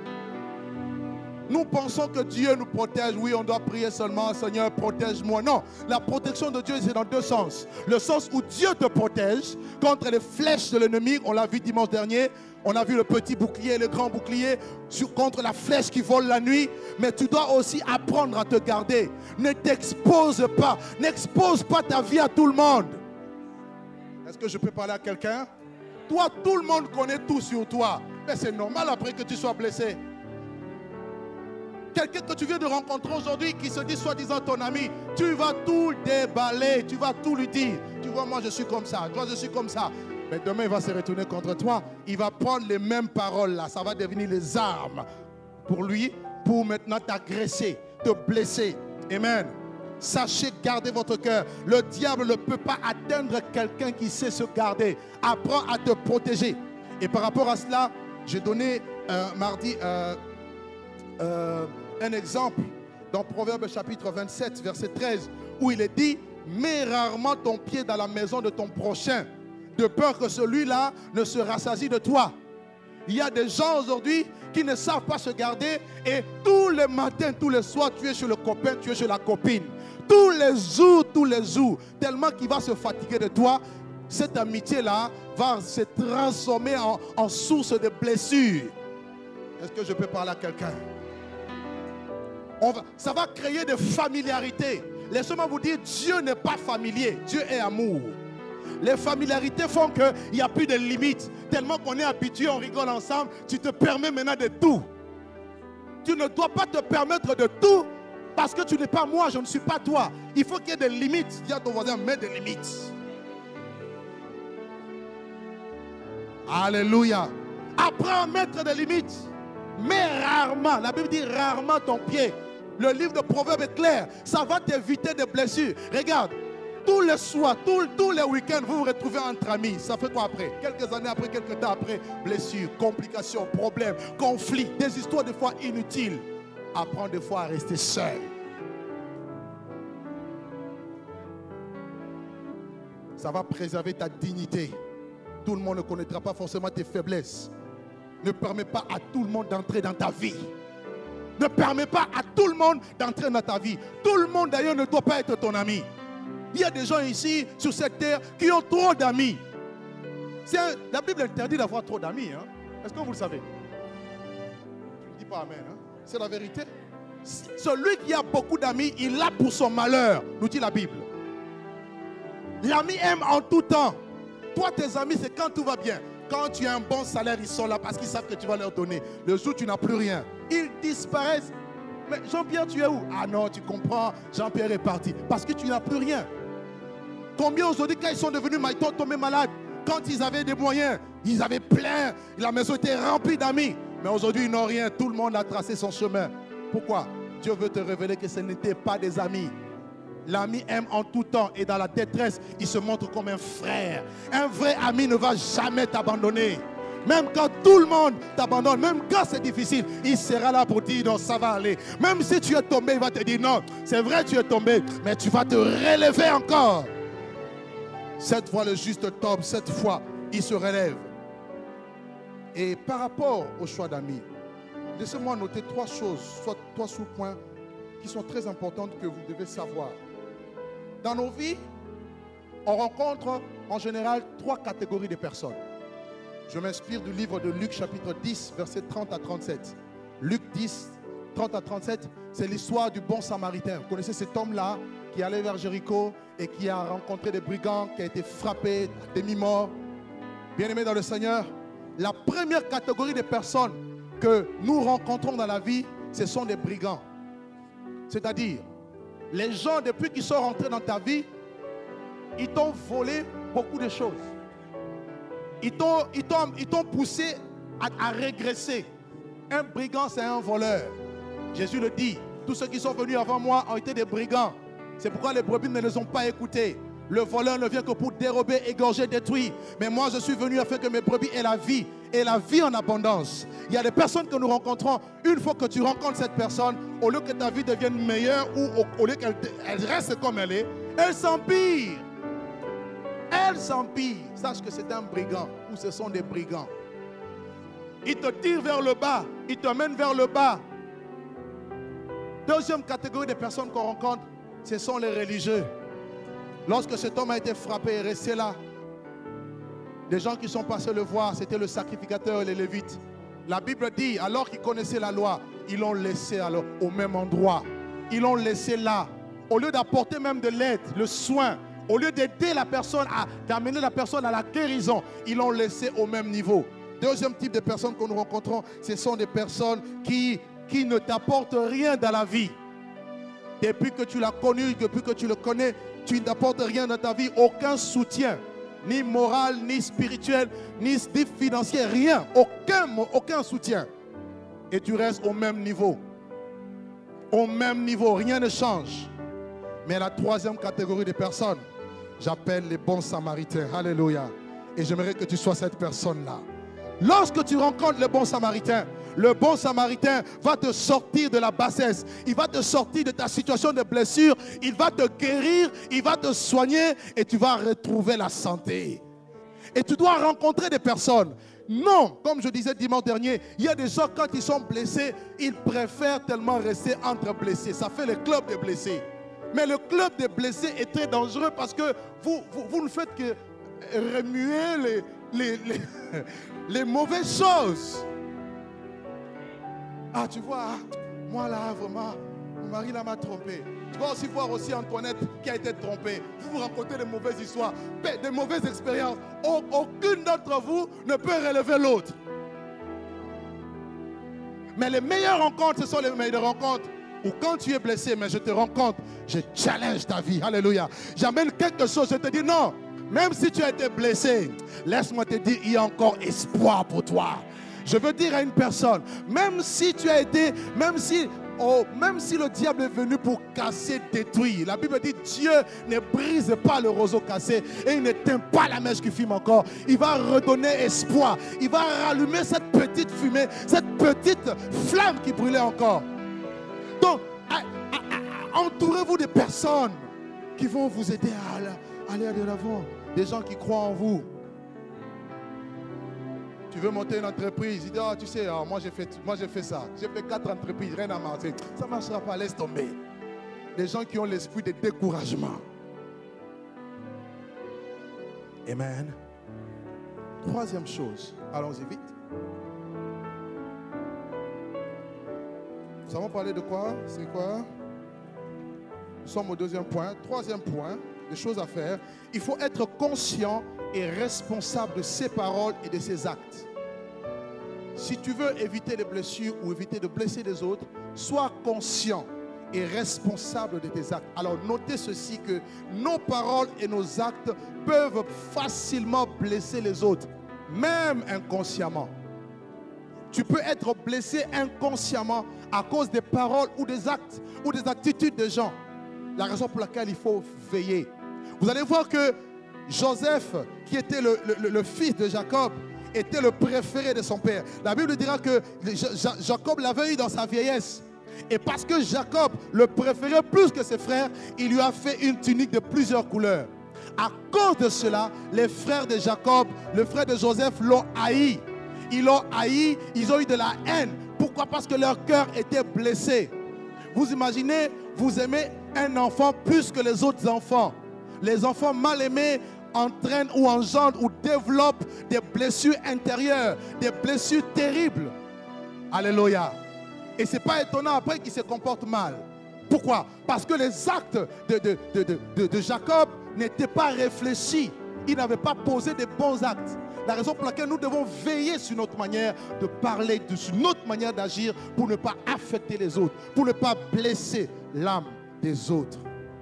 Nous pensons que Dieu nous protège. Oui, on doit prier seulement, Seigneur, protège-moi. Non, la protection de Dieu, c'est dans deux sens. Le sens où Dieu te protège contre les flèches de l'ennemi. On l'a vu dimanche dernier. On a vu le petit bouclier et le grand bouclier sur, contre la flèche qui vole la nuit. Mais tu dois aussi apprendre à te garder. Ne t'expose pas. N'expose pas ta vie à tout le monde. Est-ce que je peux parler à quelqu'un? Toi, tout le monde connaît tout sur toi. Mais c'est normal après que tu sois blessé. Quelqu'un que tu viens de rencontrer aujourd'hui qui se dit soi-disant ton ami, tu vas tout déballer, tu vas tout lui dire. Tu vois, moi je suis comme ça, toi je suis comme ça. Mais demain il va se retourner contre toi. Il va prendre les mêmes paroles là. Ça va devenir les armes pour lui, pour maintenant t'agresser, te blesser. Amen. Sachez garder votre cœur. Le diable ne peut pas atteindre quelqu'un qui sait se garder. Apprends à te protéger. Et par rapport à cela, j'ai donné euh, mardi euh, euh, un exemple dans Proverbe chapitre vingt-sept, verset treize, où il est dit, mets rarement ton pied dans la maison de ton prochain, de peur que celui-là ne se rassasie de toi. Il y a des gens aujourd'hui qui ne savent pas se garder et tous les matins, tous les soirs, tu es chez le copain, tu es chez la copine. Tous les jours, tous les jours, tellement qu'il va se fatiguer de toi, cette amitié-là va se transformer en, en source de blessures. Est-ce que je peux parler à quelqu'un? Ça va créer de familiarité. Laissez-moi vous dire, Dieu n'est pas familier, Dieu est amour. Les familiarités font qu'il n'y a plus de limites. Tellement qu'on est habitué, on rigole ensemble, tu te permets maintenant de tout. Tu ne dois pas te permettre de tout parce que tu n'es pas moi, je ne suis pas toi. Il faut qu'il y ait des limites. Dis à ton voisin, mets des limites. Alléluia. Apprends à mettre des limites. Mais rarement, la Bible dit rarement ton pied. Le livre de Proverbes est clair. Ça va t'éviter des blessures. Regarde. Tous les soirs, tous, tous les week-ends, vous vous retrouvez entre amis. Ça fait quoi après? Quelques années après, quelques temps après, blessures, complications, problèmes, conflits, des histoires des fois inutiles. Apprends des fois à rester seul. Ça va préserver ta dignité. Tout le monde ne connaîtra pas forcément tes faiblesses. Ne permets pas à tout le monde d'entrer dans ta vie. Ne permets pas à tout le monde d'entrer dans ta vie. Tout le monde d'ailleurs ne doit pas être ton ami. Il y a des gens ici, sur cette terre, qui ont trop d'amis. La Bible interdit d'avoir trop d'amis. Hein? Est-ce que vous le savez? Tu ne dis pas amen. Hein? C'est la vérité. Celui qui a beaucoup d'amis, il l'a pour son malheur, nous dit la Bible. L'ami aime en tout temps. Toi, tes amis, c'est quand tout va bien. Quand tu as un bon salaire, ils sont là parce qu'ils savent que tu vas leur donner. Le jour où tu n'as plus rien, ils disparaissent. Mais Jean-Pierre, tu es où? Ah non, tu comprends, Jean-Pierre est parti. Parce que tu n'as plus rien. Combien aujourd'hui, quand ils sont devenus maïtons, tombés malades, quand ils avaient des moyens, ils avaient plein, la maison était remplie d'amis. Mais aujourd'hui, ils n'ont rien. Tout le monde a tracé son chemin. Pourquoi? Dieu veut te révéler que ce n'était pas des amis. L'ami aime en tout temps et dans la détresse, il se montre comme un frère. Un vrai ami ne va jamais t'abandonner. Même quand tout le monde t'abandonne, même quand c'est difficile, il sera là pour dire non, ça va aller. Même si tu es tombé, il va te dire non, c'est vrai tu es tombé, mais tu vas te relever encore. Cette fois le juste tombe, cette fois il se relève. Et par rapport au choix d'amis, laissez-moi noter trois choses, soit trois sous-points qui sont très importantes que vous devez savoir. Dans nos vies, on rencontre en général trois catégories de personnes. Je m'inspire du livre de Luc chapitre dix, versets trente à trente-sept. Luc dix, trente à trente-sept, c'est l'histoire du bon samaritain. Vous connaissez cet homme-là qui allait vers Jéricho et qui a rencontré des brigands, qui a été frappé, demi-mort. Bien-aimé dans le Seigneur, la première catégorie de personnes que nous rencontrons dans la vie, ce sont des brigands. C'est-à-dire, les gens, depuis qu'ils sont rentrés dans ta vie, ils t'ont volé beaucoup de choses. Ils t'ont, ils t'ont, ils t'ont poussé à, à régresser. Un brigand, c'est un voleur. Jésus le dit, tous ceux qui sont venus avant moi ont été des brigands. C'est pourquoi les brebis ne les ont pas écoutés. Le voleur ne vient que pour dérober, égorger, détruire. Mais moi, je suis venu afin que mes brebis aient la vie. Et la vie en abondance. Il y a des personnes que nous rencontrons. Une fois que tu rencontres cette personne, au lieu que ta vie devienne meilleure ou au, au lieu qu'elle elle reste comme elle est, elle s'empire. Elle s'empire. Sache que c'est un brigand ou ce sont des brigands. Ils te tirent vers le bas. Ils te mènent vers le bas. Deuxième catégorie de personnes qu'on rencontre, ce sont les religieux. Lorsque cet homme a été frappé et resté là, les gens qui sont passés le voir, c'était le sacrificateur et les lévites. La Bible dit, alors qu'ils connaissaient la loi, ils l'ont laissé alors au même endroit. Ils l'ont laissé là. Au lieu d'apporter même de l'aide, le soin, au lieu d'aider la personne, d'amener la personne à la guérison, ils l'ont laissé au même niveau. Deuxième type de personnes que nous rencontrons, ce sont des personnes qui, qui ne t'apportent rien dans la vie. Depuis que tu l'as connu, depuis que tu le connais, tu n'apportes rien dans ta vie, aucun soutien. Ni moral, ni spirituel, ni financier, rien. Aucun, aucun soutien. Et tu restes au même niveau. Au même niveau, rien ne change. Mais la troisième catégorie de personnes, j'appelle les bons samaritains. Alléluia. Et j'aimerais que tu sois cette personne-là. Lorsque tu rencontres le bon samaritain, le bon samaritain va te sortir de la bassesse. Il va te sortir de ta situation de blessure. Il va te guérir, il va te soigner et tu vas retrouver la santé. Et tu dois rencontrer des personnes. Non, comme je disais dimanche dernier, il y a des gens quand ils sont blessés, ils préfèrent tellement rester entre blessés. Ça fait le club des blessés. Mais le club des blessés est très dangereux parce que vous, vous, vous ne faites que remuer les, les, les, les mauvaises choses. Ah, tu vois, moi là, vraiment, mon mari là m'a trompé. Tu vas aussi voir aussi Antoinette qui a été trompée. Vous vous racontez des mauvaises histoires, des mauvaises expériences. Aucune d'entre vous ne peut relever l'autre. Mais les meilleures rencontres, ce sont les meilleures rencontres où quand tu es blessé, mais je te rencontre, je challenge ta vie. Alléluia. J'amène quelque chose, je te dis non. Même si tu as été blessé, laisse-moi te dire, il y a encore espoir pour toi. Je veux dire à une personne, même si tu as été, même si, oh, même si le diable est venu pour casser, détruire, la Bible dit Dieu ne brise pas le roseau cassé et il n'éteint pas la mèche qui fume encore. Il va redonner espoir. Il va rallumer cette petite fumée, cette petite flamme qui brûlait encore. Donc, entourez-vous de personnes qui vont vous aider à aller de l'avant. Des gens qui croient en vous. Tu veux monter une entreprise, il dit, oh, tu sais, oh, moi j'ai fait, moi j'ai fait ça. J'ai fait quatre entreprises, rien à marcher. Ça ne marchera pas, laisse tomber. Des gens qui ont l'esprit de découragement. Amen. Troisième chose, allons-y vite. Nous avons parlé de quoi? C'est quoi? Nous sommes au deuxième point. Troisième point, des choses à faire. Il faut être conscient et responsable de ses paroles et de ses actes. Si tu veux éviter les blessures ou éviter de blesser les autres, sois conscient et responsable de tes actes. Alors notez ceci, que nos paroles et nos actes peuvent facilement blesser les autres, même inconsciemment. Tu peux être blessé inconsciemment à cause des paroles ou des actes ou des attitudes des gens. La raison pour laquelle il faut veiller. Vous allez voir que Joseph, qui était le, le, le fils de Jacob, était le préféré de son père. La Bible dira que Jacob l'avait eu dans sa vieillesse. Et parce que Jacob le préférait plus que ses frères, il lui a fait une tunique de plusieurs couleurs. À cause de cela, les frères de Jacob, le frère de Joseph, l'ont haï. Ils l'ont haï, ils ont eu de la haine. Pourquoi? Parce que leur cœur était blessé. Vous imaginez, vous aimez un enfant plus que les autres enfants. Les enfants mal aimés entraînent ou engendrent ou développent des blessures intérieures, des blessures terribles. Alléluia. Et ce n'est pas étonnant après qu'ils se comportent mal. Pourquoi? Parce que les actes de, de, de, de, de, de Jacob n'étaient pas réfléchis. Il n'avait pas posé de bons actes. La raison pour laquelle nous devons veiller sur notre manière de parler, sur notre manière d'agir, pour ne pas affecter les autres, pour ne pas blesser l'âme des autres.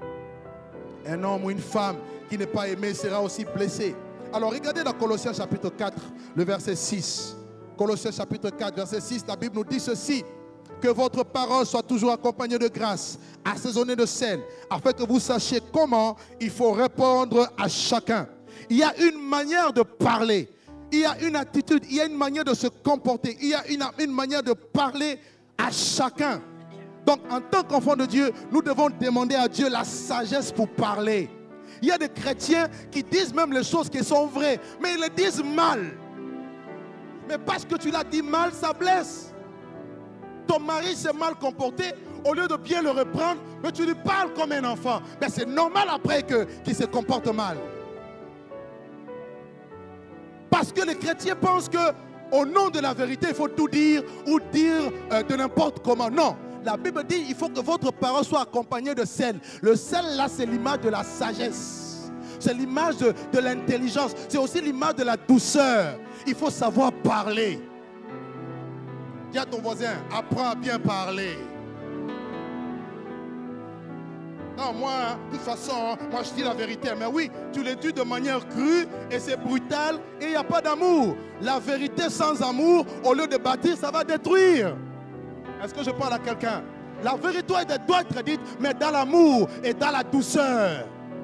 Un homme ou une femme qui n'est pas aimé sera aussi blessé. Alors regardez dans Colossiens chapitre quatre, le verset six. Colossiens chapitre quatre, verset six, la Bible nous dit ceci: que votre parole soit toujours accompagnée de grâce, assaisonnée de sel, afin que vous sachiez comment il faut répondre à chacun. Il y a une manière de parler, il y a une attitude, il y a une manière de se comporter, il y a une, une manière de parler à chacun. Donc en tant qu'enfant de Dieu, nous devons demander à Dieu la sagesse pour parler. Il y a des chrétiens qui disent même les choses qui sont vraies, mais ils les disent mal. Mais parce que tu l'as dit mal, ça blesse. Ton mari s'est mal comporté, au lieu de bien le reprendre, mais tu lui parles comme un enfant. Mais c'est normal après que, qu'il se comporte mal. Parce que les chrétiens pensent qu'au nom de la vérité, il faut tout dire ou dire euh, de n'importe comment. Non, la Bible dit qu'il faut que votre parole soit accompagnée de sel. Le sel, là, c'est l'image de la sagesse. C'est l'image de, de l'intelligence. C'est aussi l'image de la douceur. Il faut savoir parler. Dis à ton voisin, apprends à bien parler. Non, moi, de toute façon, moi je dis la vérité. Mais oui, tu le dis de manière crue et c'est brutal et il n'y a pas d'amour. La vérité sans amour, au lieu de bâtir, ça va détruire. Est-ce que je parle à quelqu'un? La vérité doit être dite, mais dans l'amour et dans la douceur.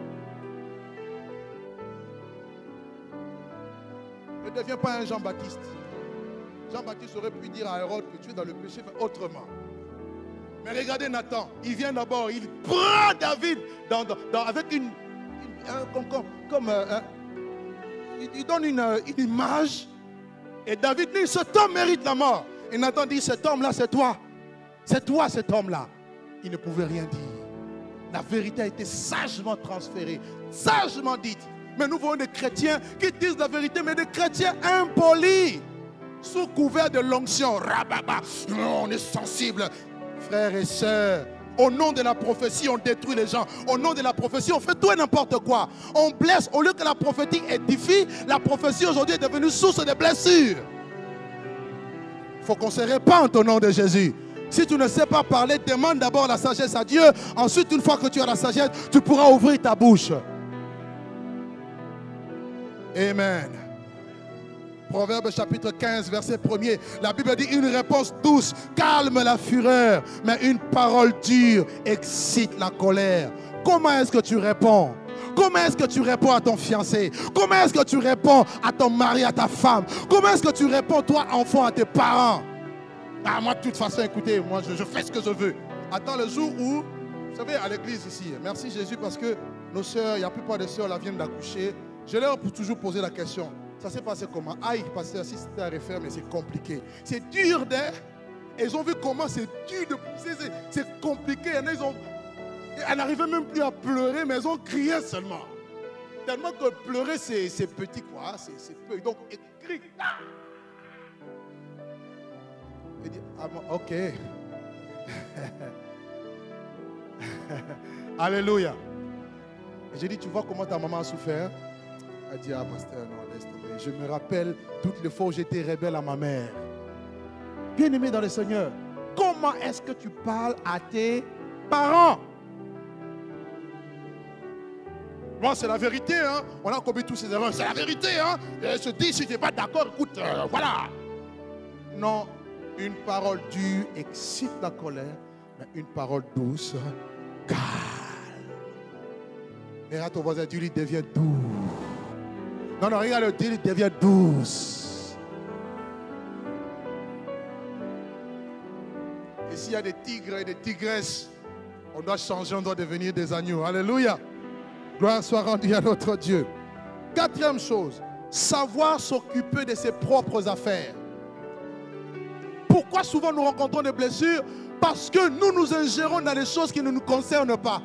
Ne deviens pas un Jean-Baptiste. Jean-Baptiste aurait pu dire à Hérode que tu es dans le péché, mais autrement. Mais regardez Nathan, il vient d'abord, il prend David dans, dans, dans, avec une, une un, comme, comme, comme euh, un, il, il donne une, une image, et David dit, cet homme mérite la mort. Et Nathan dit, cet homme-là, c'est toi. C'est toi, cet homme-là. Il ne pouvait rien dire. La vérité a été sagement transférée, sagement dite. Mais nous voyons des chrétiens qui disent la vérité, mais des chrétiens impolis, sous couvert de l'onction. Rababa, on est sensible. Frères et sœurs, au nom de la prophétie, on détruit les gens. Au nom de la prophétie, on fait tout et n'importe quoi. On blesse. Au lieu que la prophétie édifie, la prophétie aujourd'hui est devenue source de blessures. Il faut qu'on se répande au nom de Jésus. Si tu ne sais pas parler, demande d'abord la sagesse à Dieu. Ensuite, une fois que tu as la sagesse, tu pourras ouvrir ta bouche. Amen. Proverbe chapitre quinze, verset premier. La Bible dit, une réponse douce calme la fureur, mais une parole dure excite la colère. Comment est-ce que tu réponds? Comment est-ce que tu réponds à ton fiancé? Comment est-ce que tu réponds à ton mari, à ta femme? Comment est-ce que tu réponds, toi, enfant, à tes parents? Ah, moi, de toute façon, écoutez, moi, je, je fais ce que je veux. Attends le jour où, vous savez, à l'église ici, merci Jésus, parce que nos sœurs, il y a la plupart des sœurs, là, viennent d'accoucher. Je leur ai toujours posé la question. Ça s'est passé comment? Aïe, pasteur, si c'était à refaire, mais c'est compliqué. C'est dur d'être. Ils ont vu comment c'est dur de pousser, c'est compliqué. Ils ont, elles n'arrivaient même plus à pleurer, mais elles ont crié seulement. Tellement que pleurer, c'est petit, quoi. C'est peu. Donc, ils crient. Ah! Il dit, ah, ok. Alléluia. Et j'ai dit, tu vois comment ta maman a souffert? Elle dit, ah, pasteur, non, laisse tomber. Je me rappelle toutes les fois où j'étais rebelle à ma mère. Bien-aimé dans le Seigneur, comment est-ce que tu parles à tes parents? Bon, c'est la vérité, hein. On a commis tous ces erreurs. C'est la vérité, hein. Et se dit, si tu n'es pas d'accord, écoute, euh, voilà. Non, une parole dure excite la colère, mais une parole douce calme. Et à ton voisin, dis-lui, devient doux. Non, non, regarde, dis-lui, devient douce. Et s'il y a des tigres et des tigresses, on doit changer, on doit devenir des agneaux. Alléluia. Gloire soit rendue à notre Dieu. Quatrième chose, savoir s'occuper de ses propres affaires. Pourquoi souvent nous rencontrons des blessures? Parce que nous nous ingérons dans des choses qui ne nous concernent pas.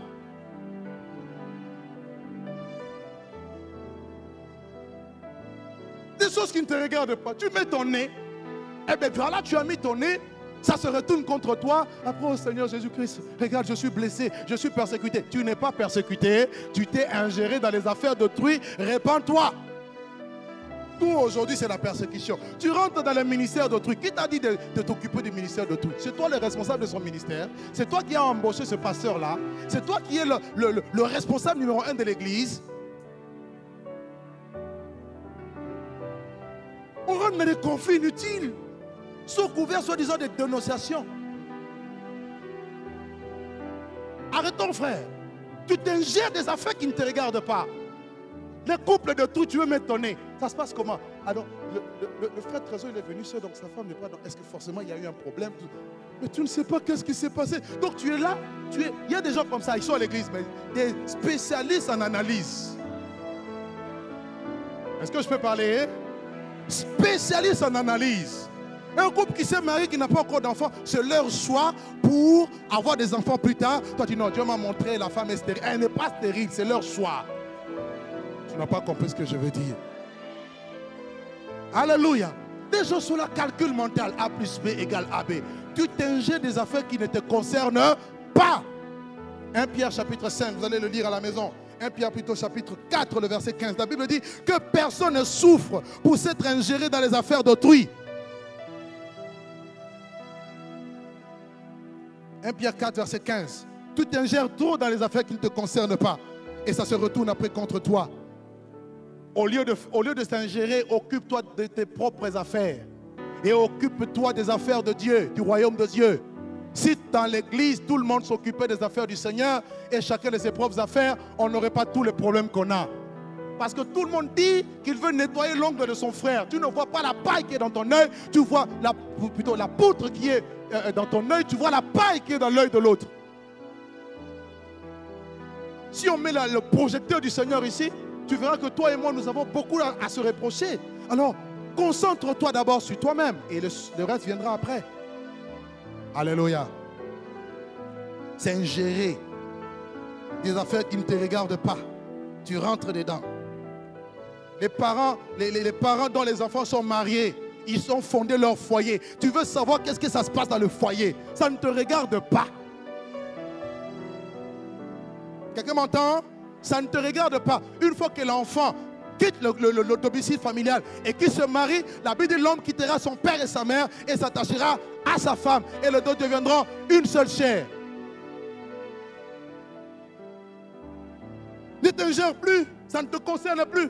Des choses qui ne te regardent pas. Tu mets ton nez, et bien voilà, tu as mis ton nez, ça se retourne contre toi. Après, oh Seigneur Jésus-Christ, regarde, je suis blessé, je suis persécuté. Tu n'es pas persécuté, tu t'es ingéré dans les affaires d'autrui, répands-toi. Tout aujourd'hui, c'est la persécution. Tu rentres dans le ministère d'autrui. Qui t'a dit de, de t'occuper du ministère d'autrui? C'est toi le responsable de son ministère. C'est toi qui as embauché ce pasteur-là. C'est toi qui es le, le, le, le responsable numéro un de l'église. On rentre dans des conflits inutiles, sous couvert, soi-disant, de dénonciations. Arrêtons, frère. Tu t'ingères des affaires qui ne te regardent pas. Les couples de tout, tu veux mettre ton nez. Ça se passe comment? Alors, le, le, le frère Trésor, il est venu seul, donc sa femme n'est pas dans. Est-ce que forcément il y a eu un problème? Mais tu ne sais pas qu'est-ce qui s'est passé. Donc tu es là, tu es. Il y a des gens comme ça, ils sont à l'église, mais des spécialistes en analyse. Est-ce que je peux parler? Spécialistes en analyse. Un couple qui s'est marié, qui n'a pas encore d'enfants, c'est leur choix pour avoir des enfants plus tard. Toi, tu dis non, Dieu m'a montré, la femme est stérile. Elle n'est pas stérile, c'est leur choix. Tu n'as pas compris ce que je veux dire. Alléluia. Des gens sur le calcul mental, A plus B égale A B. Tu t'ingères des affaires qui ne te concernent pas. un Pierre chapitre cinq, vous allez le lire à la maison. un Pierre plutôt chapitre quatre, le verset quinze. La Bible dit que personne ne souffre pour s'être ingéré dans les affaires d'autrui. un Pierre quatre, verset quinze. Tu t'ingères trop dans les affaires qui ne te concernent pas. Et ça se retourne après contre toi. Au lieu de, au lieu de s'ingérer, occupe-toi de tes propres affaires. Et occupe-toi des affaires de Dieu, du royaume de Dieu. Si dans l'église, tout le monde s'occupait des affaires du Seigneur et chacun de ses propres affaires, on n'aurait pas tous les problèmes qu'on a. Parce que tout le monde dit qu'il veut nettoyer l'ongle de son frère. Tu ne vois pas la paille qui est dans ton œil, tu vois la, plutôt la poutre qui est dans ton œil, tu vois la paille qui est dans l'œil de l'autre. Si on met la, le projecteur du Seigneur ici, tu verras que toi et moi, nous avons beaucoup à, à se reprocher. Alors, concentre-toi d'abord sur toi-même et le, le reste viendra après. Alléluia. C'est ingérer des affaires qui ne te regardent pas. Tu rentres dedans. Les parents, les, les, les parents dont les enfants sont mariés, ils ont fondé leur foyer. Tu veux savoir qu'est-ce que ça se passe dans le foyer. Ça ne te regarde pas. Quelqu'un m'entend? Ça ne te regarde pas. Une fois que l'enfant quitte le, le, le, le domicile familial et qu'il se marie, la Bible dit l'homme quittera son père et sa mère et s'attachera à sa femme. Et les deux deviendront une seule chair. Ne t'ingère plus. Ça ne te concerne plus.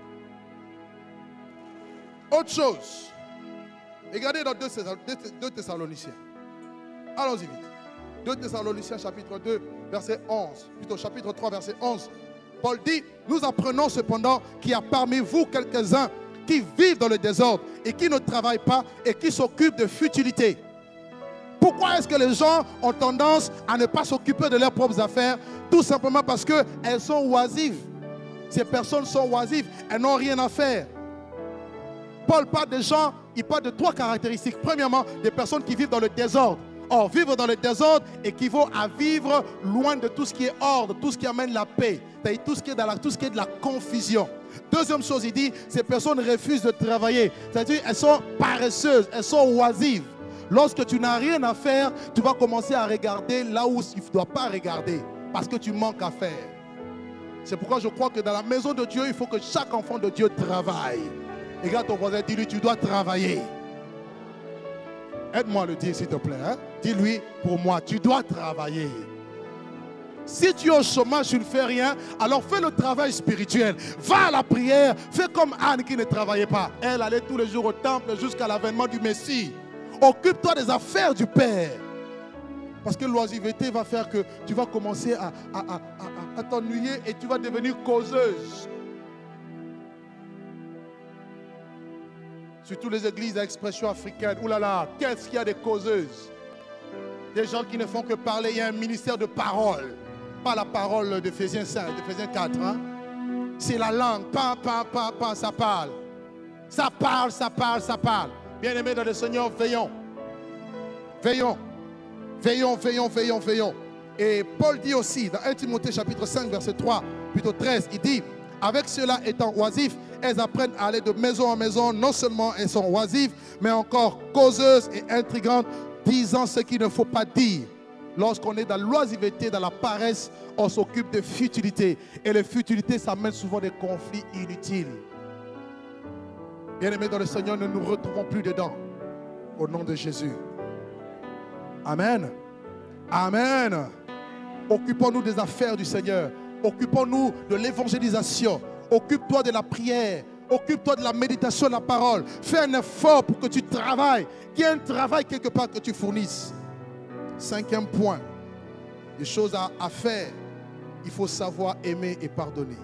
Autre chose. Regardez dans deux Thessaloniciens. Allons-y vite. deux Thessaloniciens chapitre deux, verset onze. Plutôt chapitre trois, verset onze. Paul dit, nous apprenons cependant qu'il y a parmi vous quelques-uns qui vivent dans le désordre et qui ne travaillent pas et qui s'occupent de futilité. Pourquoi est-ce que les gens ont tendance à ne pas s'occuper de leurs propres affaires? Tout simplement parce qu'elles sont oisives. Ces personnes sont oisives, elles n'ont rien à faire. Paul parle des gens, il parle de trois caractéristiques. Premièrement, des personnes qui vivent dans le désordre. Or, vivre dans le désordre équivaut à vivre loin de tout ce qui est ordre, tout ce qui amène la paix, c'est-à-dire tout ce qui est dans la, tout ce qui est de la confusion. Deuxième chose, il dit, ces personnes refusent de travailler. C'est-à-dire, elles sont paresseuses, elles sont oisives. Lorsque tu n'as rien à faire, tu vas commencer à regarder là où il ne doit pas regarder, parce que tu manques à faire. C'est pourquoi je crois que dans la maison de Dieu, il faut que chaque enfant de Dieu travaille. Regarde ton voisin, dis-lui, tu dois travailler. Aide-moi à le dire, s'il te plaît. Hein? Dis-lui, pour moi, tu dois travailler. Si tu es au chômage, tu ne fais rien, alors fais le travail spirituel. Va à la prière, fais comme Anne qui ne travaillait pas. Elle allait tous les jours au temple jusqu'à l'avènement du Messie. Occupe-toi des affaires du Père. Parce que l'oisiveté va faire que tu vas commencer à, à, à, à, à t'ennuyer et tu vas devenir causeuse. Surtout les églises à expression africaine. Ouh là là, qu'est-ce qu'il y a des causeuses? Des gens qui ne font que parler. Il y a un ministère de parole. Pas la parole d'Éphésiens cinq, d'Éphésiens quatre. Hein? C'est la langue. Pas, pas, pas, pas, ça parle. Ça parle, ça parle, ça parle. Bien-aimés dans le Seigneur, veillons. Veillons. Veillons, veillons, veillons, veillons. Et Paul dit aussi dans un Timothée chapitre cinq, verset trois, plutôt treize, il dit, avec cela étant oisifs, elles apprennent à aller de maison en maison. Non seulement elles sont oisives, mais encore causeuses et intrigantes, disant ce qu'il ne faut pas dire. Lorsqu'on est dans l'oisiveté, dans la paresse, on s'occupe de futilités. Et les futilités, ça mène souvent des conflits inutiles. Bien-aimés dans le Seigneur, ne nous retrouvons plus dedans. Au nom de Jésus. Amen. Amen. Occupons-nous des affaires du Seigneur. Occupons-nous de l'évangélisation. Occupe-toi de la prière. Occupe-toi de la méditation de la parole. Fais un effort pour que tu travailles. Qu'il y ait un travail quelque part que tu fournisses. Cinquième point. Des choses à, à faire. Il faut savoir aimer et pardonner.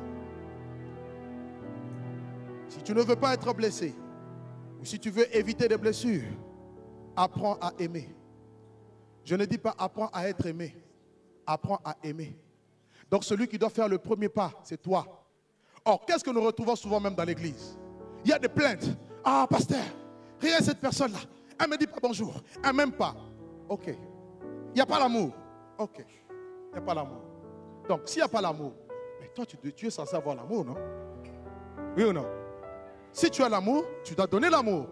Si tu ne veux pas être blessé, ou si tu veux éviter des blessures, apprends à aimer. Je ne dis pas apprends à être aimé. Apprends à aimer. Donc celui qui doit faire le premier pas, c'est toi. Or, qu'est-ce que nous retrouvons souvent même dans l'église? Il y a des plaintes. Ah, pasteur, regarde cette personne-là. Elle ne me dit pas bonjour. Elle ne m'aime pas. Ok. Il n'y a pas l'amour. Ok. Il n'y a pas l'amour. Donc, s'il n'y a pas l'amour, mais toi, tu, tu es censé avoir l'amour, non? Oui ou non? Si tu as l'amour, tu dois donner l'amour.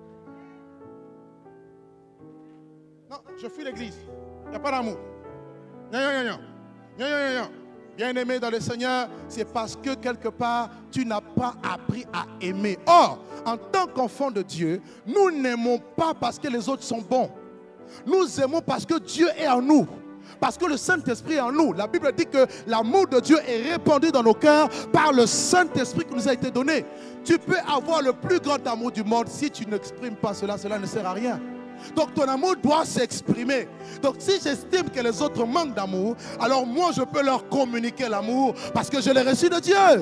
Non, je fuis l'église. Il n'y a pas d'amour. Non, non, non, non. Non, non, non, non. Bien-aimé dans le Seigneur, c'est parce que quelque part, tu n'as pas appris à aimer. Or, en tant qu'enfant de Dieu, nous n'aimons pas parce que les autres sont bons. Nous aimons parce que Dieu est en nous. Parce que le Saint-Esprit est en nous. La Bible dit que l'amour de Dieu est répandu dans nos cœurs par le Saint-Esprit qui nous a été donné. Tu peux avoir le plus grand amour du monde. Si tu n'exprimes pas cela, cela ne sert à rien. Donc ton amour doit s'exprimer. Donc si j'estime que les autres manquent d'amour, alors moi je peux leur communiquer l'amour parce que je l'ai reçu de Dieu.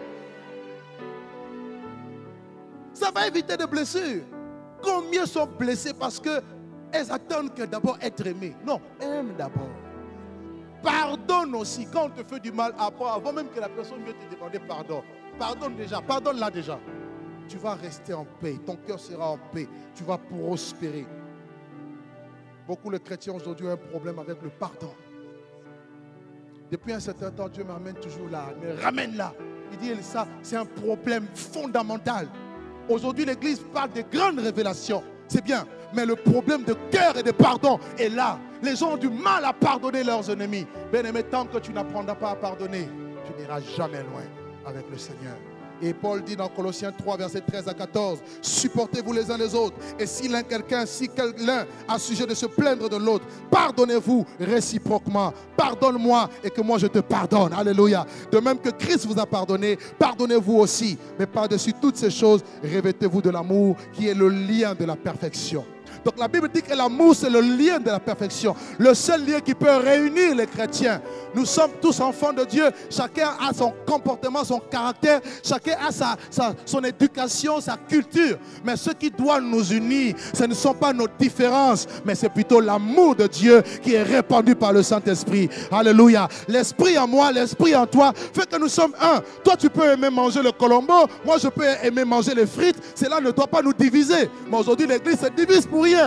Ça va éviter des blessures. Combien sont blessés parce qu'elles attendent que d'abord être aimées? Non, aime d'abord. Pardonne aussi. Quand on te fait du mal, avant même que la personne vienne te demander pardon, pardonne déjà, pardonne-la déjà. Tu vas rester en paix, ton cœur sera en paix, tu vas prospérer. Beaucoup de chrétiens aujourd'hui ont un problème avec le pardon. Depuis un certain temps, Dieu m'amène toujours là, me ramène là. Il dit, ça, c'est un problème fondamental. Aujourd'hui, l'Église parle de grandes révélations, c'est bien, mais le problème de cœur et de pardon est là. Les gens ont du mal à pardonner leurs ennemis. Bien-aimé, tant que tu n'apprendras pas à pardonner, tu n'iras jamais loin avec le Seigneur. Et Paul dit dans Colossiens trois, versets treize à quatorze, supportez-vous les uns les autres. Et si l'un quelqu'un, si l'un a sujet de se plaindre de l'autre, pardonnez-vous réciproquement. Pardonne-moi et que moi je te pardonne. Alléluia. De même que Christ vous a pardonné, pardonnez-vous aussi. Mais par-dessus toutes ces choses, revêtez-vous de l'amour qui est le lien de la perfection. Donc la Bible dit que l'amour c'est le lien de la perfection. Le seul lien qui peut réunir les chrétiens. Nous sommes tous enfants de Dieu. Chacun a son comportement, son caractère. Chacun a sa, sa, son éducation, sa culture. Mais ce qui doit nous unir, ce ne sont pas nos différences, mais c'est plutôt l'amour de Dieu qui est répandu par le Saint-Esprit. Alléluia. L'Esprit en moi, l'Esprit en toi, fait que nous sommes un. Toi tu peux aimer manger le colombo. Moi je peux aimer manger les frites. Cela ne doit pas nous diviser. Mais aujourd'hui l'Église se divise pour rien.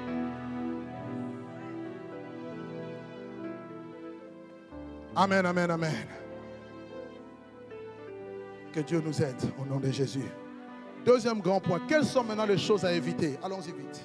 Amen, amen, amen. Que Dieu nous aide au nom de Jésus. Deuxième grand point, quelles sont maintenant les choses à éviter? Allons-y vite.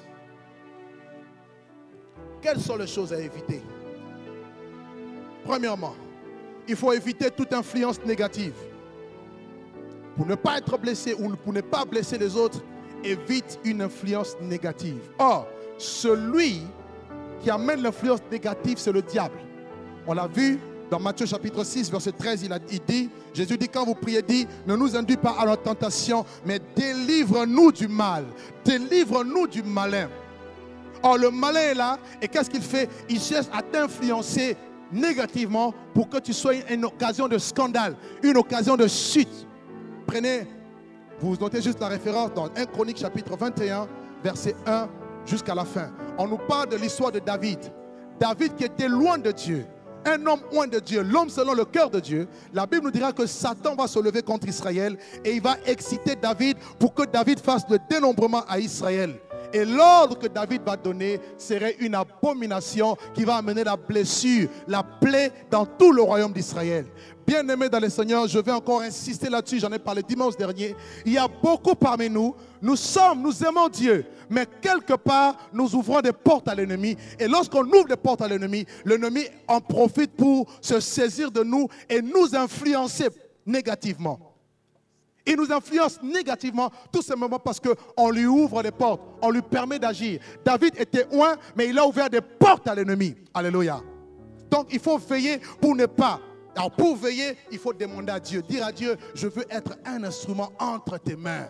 Quelles sont les choses à éviter? Premièrement, il faut éviter toute influence négative. Pour ne pas être blessé ou pour ne pas blesser les autres, évite une influence négative. Or, celui qui amène l'influence négative, c'est le diable. On l'a vu dans Matthieu chapitre six, verset treize, il, a, il dit, Jésus dit, quand vous priez, dit, ne nous induis pas à la tentation, mais délivre-nous du mal. Délivre-nous du malin. Or, le malin est là, et qu'est-ce qu'il fait? Il cherche à t'influencer négativement pour que tu sois une occasion de scandale, une occasion de chute. Prenez, vous notez juste la référence dans un Chronique chapitre vingt et un, verset un jusqu'à la fin. On nous parle de l'histoire de David. David qui était loin de Dieu. Un homme loin de Dieu, l'homme selon le cœur de Dieu. La Bible nous dira que Satan va se lever contre Israël et il va exciter David pour que David fasse le dénombrement à Israël. Et l'ordre que David va donner serait une abomination qui va amener la blessure, la plaie dans tout le royaume d'Israël. Bien-aimés dans le Seigneur, je vais encore insister là-dessus, j'en ai parlé dimanche dernier. Il y a beaucoup parmi nous, nous sommes, nous aimons Dieu, mais quelque part, nous ouvrons des portes à l'ennemi. Et lorsqu'on ouvre des portes à l'ennemi, l'ennemi en profite pour se saisir de nous et nous influencer négativement. Il nous influence négativement, tout simplement parce qu'on lui ouvre les portes, on lui permet d'agir. David était loin, mais il a ouvert des portes à l'ennemi. Alléluia. Donc il faut veiller pour ne pas. Alors pour veiller, il faut demander à Dieu, dire à Dieu, je veux être un instrument entre tes mains.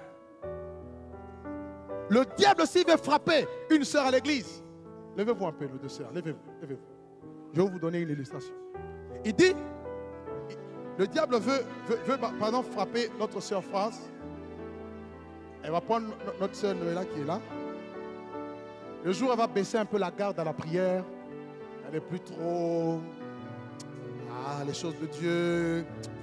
Le diable aussi veut frapper une sœur à l'église. Levez-vous un peu, les deux sœurs, levez-vous, levez-vous. Je vais vous donner une illustration. Il dit, le diable veut, veut, veut pardon, frapper notre sœur France. Elle va prendre notre sœur Noëlla qui est là. Le jour, elle va baisser un peu la garde à la prière. Elle n'est plus trop... Ah, les choses de Dieu.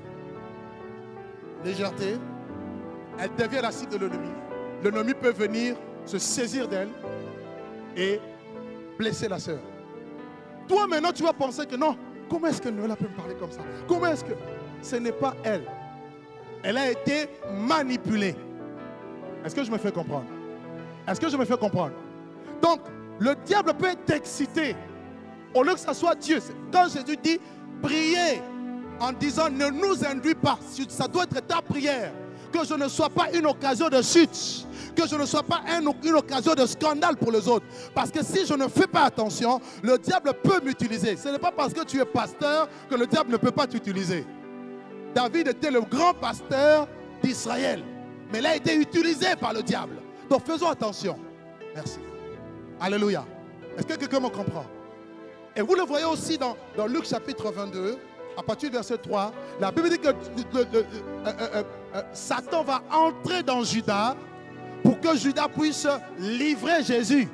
Légèreté. Elle devient la cible de l'ennemi. L'ennemi peut venir se saisir d'elle et blesser la sœur. Toi, maintenant, tu vas penser que non. Comment est-ce que Noëlla peut me parler comme ça? Comment est-ce que... Ce n'est pas elle. Elle a été manipulée. Est-ce que je me fais comprendre? Est-ce que je me fais comprendre? Donc, le diable peut t'exciter. Au lieu que ce soit Dieu. Quand Jésus dit, priez en disant, ne nous induis pas. Ça doit être ta prière. Que je ne sois pas une occasion de chute. Que je ne sois pas un, une occasion de scandale pour les autres. Parce que si je ne fais pas attention, le diable peut m'utiliser. Ce n'est pas parce que tu es pasteur que le diable ne peut pas t'utiliser. David était le grand pasteur d'Israël. Mais il a été utilisé par le diable. Donc faisons attention. Merci. Alléluia. Est-ce que quelqu'un me comprend? Et vous le voyez aussi dans, dans Luc chapitre vingt-deux, à partir du verset trois. La Bible dit que le, le, le, euh, euh, euh, Satan va entrer dans Judas pour que Judas puisse livrer Jésus.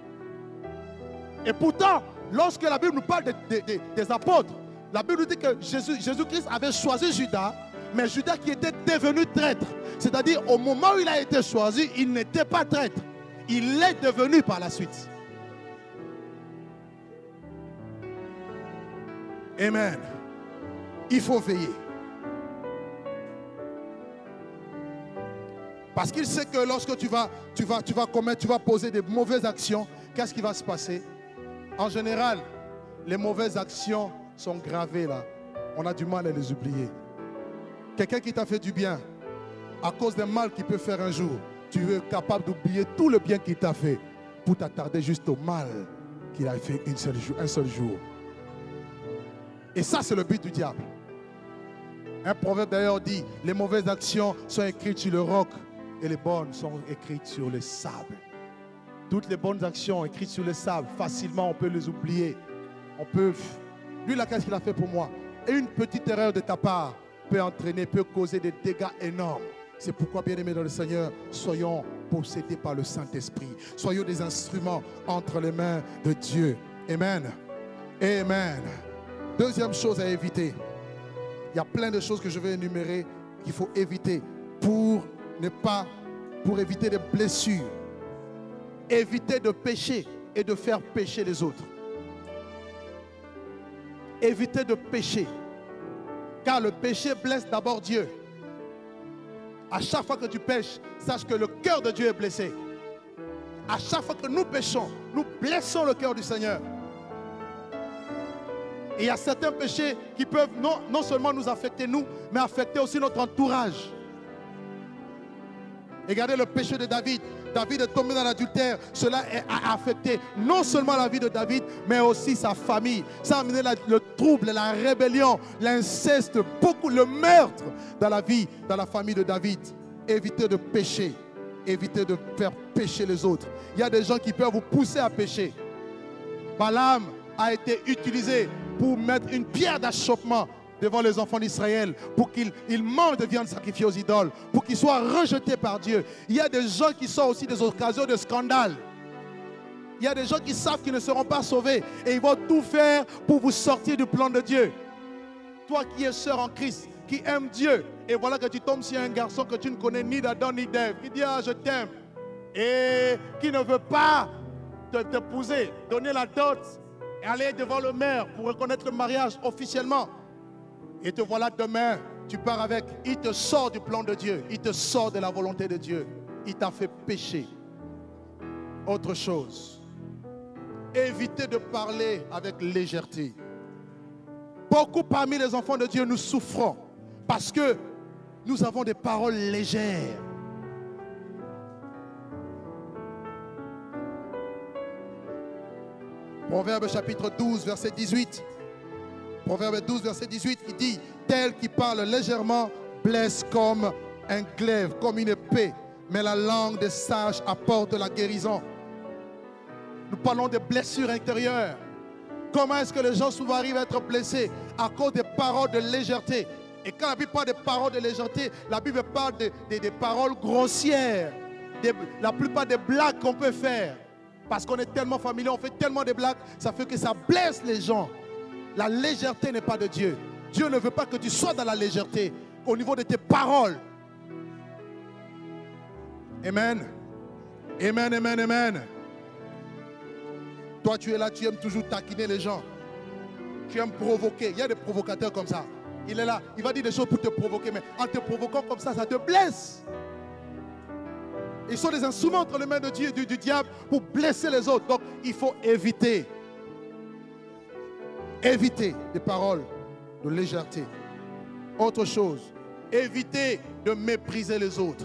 Et pourtant, lorsque la Bible nous parle de, de, de, des apôtres, la Bible nous dit que Jésus, Jésus-Christ avait choisi Judas, mais Judas qui était devenu traître. C'est-à-dire, au moment où il a été choisi, il n'était pas traître. Il l'est devenu par la suite. Amen. Il faut veiller. Parce qu'il sait que lorsque tu vas, tu vas, tu vas commettre, tu vas poser des mauvaises actions, qu'est-ce qui va se passer? En général, les mauvaises actions sont gravées là. On a du mal à les oublier. Quelqu'un qui t'a fait du bien, à cause d'un mal qu'il peut faire un jour, tu es capable d'oublier tout le bien qu'il t'a fait pour t'attarder juste au mal qu'il a fait une seule jour, un seul jour. Et ça, c'est le but du diable. Un proverbe d'ailleurs dit, les mauvaises actions sont écrites sur le roc et les bonnes sont écrites sur le sable. Toutes les bonnes actions écrites sur le sable, facilement on peut les oublier. On peut... Lui là, qu'est-ce qu'il a fait pour moi? Et une petite erreur de ta part peut entraîner, peut causer des dégâts énormes. C'est pourquoi, bien-aimés dans le Seigneur, soyons possédés par le Saint-Esprit. Soyons des instruments entre les mains de Dieu. Amen. Amen. Deuxième chose à éviter. Il y a plein de choses que je vais énumérer qu'il faut éviter pour ne pas, pour éviter des blessures. Éviter de pécher et de faire pécher les autres. Éviter de pécher. Car le péché blesse d'abord Dieu. À chaque fois que tu pêches, sache que le cœur de Dieu est blessé. À chaque fois que nous péchons, nous blessons le cœur du Seigneur. Et il y a certains péchés qui peuvent non, non seulement nous affecter nous, mais affecter aussi notre entourage. Regardez le péché de David. David est tombé dans l'adultère. Cela a affecté non seulement la vie de David, mais aussi sa famille. Ça a amené la, le trouble, la rébellion, l'inceste, beaucoup, le meurtre dans la vie, dans la famille de David. Évitez de pécher. Évitez de faire pécher les autres. Il y a des gens qui peuvent vous pousser à pécher. Balaam a été utilisé pour mettre une pierre d'achoppement devant les enfants d'Israël, pour qu'ils ils mangent de viande sacrifiée aux idoles, pour qu'ils soient rejetés par Dieu. Il y a des gens qui sont aussi des occasions de scandale. Il y a des gens qui savent qu'ils ne seront pas sauvés et ils vont tout faire pour vous sortir du plan de Dieu. Toi qui es sœur en Christ, qui aime Dieu, et voilà que tu tombes sur un garçon que tu ne connais ni d'Adam ni d'Ève, qui dit ah je t'aime, et qui ne veut pas t'épouser, donner la dot, et aller devant le maire pour reconnaître le mariage officiellement. Et te voilà demain, tu pars avec, il te sort du plan de Dieu, il te sort de la volonté de Dieu, il t'a fait pécher. Autre chose, évitez de parler avec légèreté. Beaucoup parmi les enfants de Dieu, nous souffrons parce que nous avons des paroles légères. Proverbe chapitre douze, verset dix-huit. Proverbe douze, verset dix-huit, qui dit « Tel qui parle légèrement blesse comme un glaive, comme une épée, mais la langue des sages apporte la guérison. » Nous parlons de blessures intérieures. Comment est-ce que les gens souvent arrivent à être blessés? À cause des paroles de légèreté. Et quand la Bible parle de paroles de légèreté, la Bible parle de, de, des paroles grossières. Des, la plupart des blagues qu'on peut faire. Parce qu'on est tellement familier, on fait tellement de blagues, ça fait que ça blesse les gens. La légèreté n'est pas de Dieu. Dieu ne veut pas que tu sois dans la légèreté au niveau de tes paroles. Amen. Amen, amen, amen. Toi, tu es là, tu aimes toujours taquiner les gens. Tu aimes provoquer. Il y a des provocateurs comme ça. Il est là, il va dire des choses pour te provoquer, mais en te provoquant comme ça, ça te blesse. Ils sont des instruments entre les mains de Dieu et du, du diable pour blesser les autres. Donc, il faut éviter. Évitez des paroles de légèreté. Autre chose, évitez de mépriser les autres.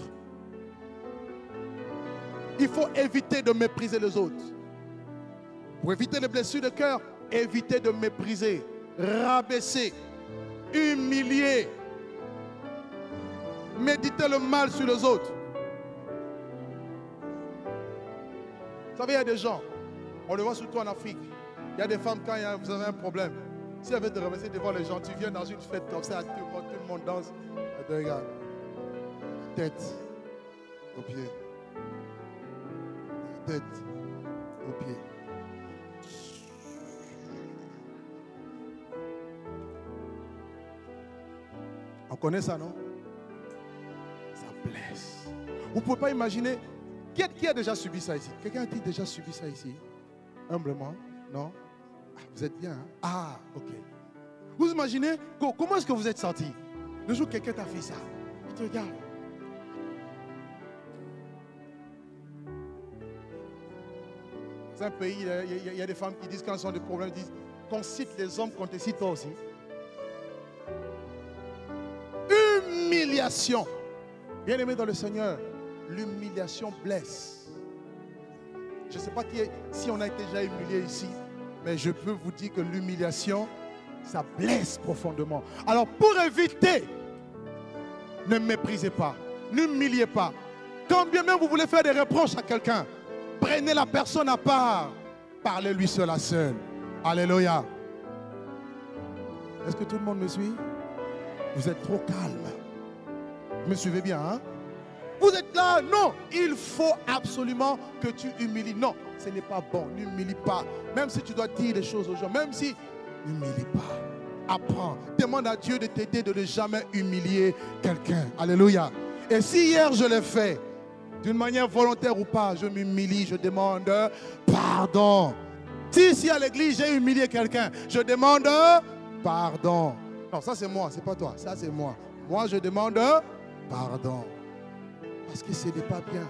Il faut éviter de mépriser les autres. Pour éviter les blessures de cœur, évitez de mépriser, rabaisser, humilier, méditer le mal sur les autres. Vous savez, il y a des gens, on le voit surtout en Afrique. Il y a des femmes, quand vous avez un problème, si elles veulent te ramasser devant les gens, tu viens dans une fête comme ça, tout le monde, tout le monde danse, et te regarde. Tête aux pieds. Tête aux pieds. On connaît ça, non? Ça blesse. Vous ne pouvez pas imaginer. Qui a, qui a déjà subi ça ici? Quelqu'un a-t-il déjà subi ça ici? Humblement? Non? Ah, vous êtes bien, hein? Ah, ok. Vous imaginez, comment est-ce que vous êtes senti? Le jour où quelqu'un t'a fait ça, il te regarde. C'est un pays, il y, a, il y a des femmes qui disent, quand elles ont des problèmes, ils disent qu'on cite les hommes, qu'on te cite toi aussi. Humiliation. Bien aimé dans le Seigneur, l'humiliation blesse. Je ne sais pas qui est, si on a été déjà humilié ici, mais je peux vous dire que l'humiliation, ça blesse profondément. Alors pour éviter, ne méprisez pas, n'humiliez pas. Quand bien même vous voulez faire des reproches à quelqu'un, prenez la personne à part, parlez-lui seul à seul. Alléluia. Est-ce que tout le monde me suit? Vous êtes trop calme. Vous me suivez bien, hein? Vous êtes là, non, il faut absolument que tu humilies. Non, ce n'est pas bon, n'humilie pas. Même si tu dois dire des choses aux gens, même si, n'humilie pas. Apprends, demande à Dieu de t'aider de ne jamais humilier quelqu'un. Alléluia. Et si hier je l'ai fait, d'une manière volontaire ou pas, je m'humilie, je demande pardon. Si ici à l'église j'ai humilié quelqu'un, je demande pardon. Non, ça c'est moi, c'est pas toi, ça c'est moi. Moi je demande pardon. Parce que ce n'est pas bien.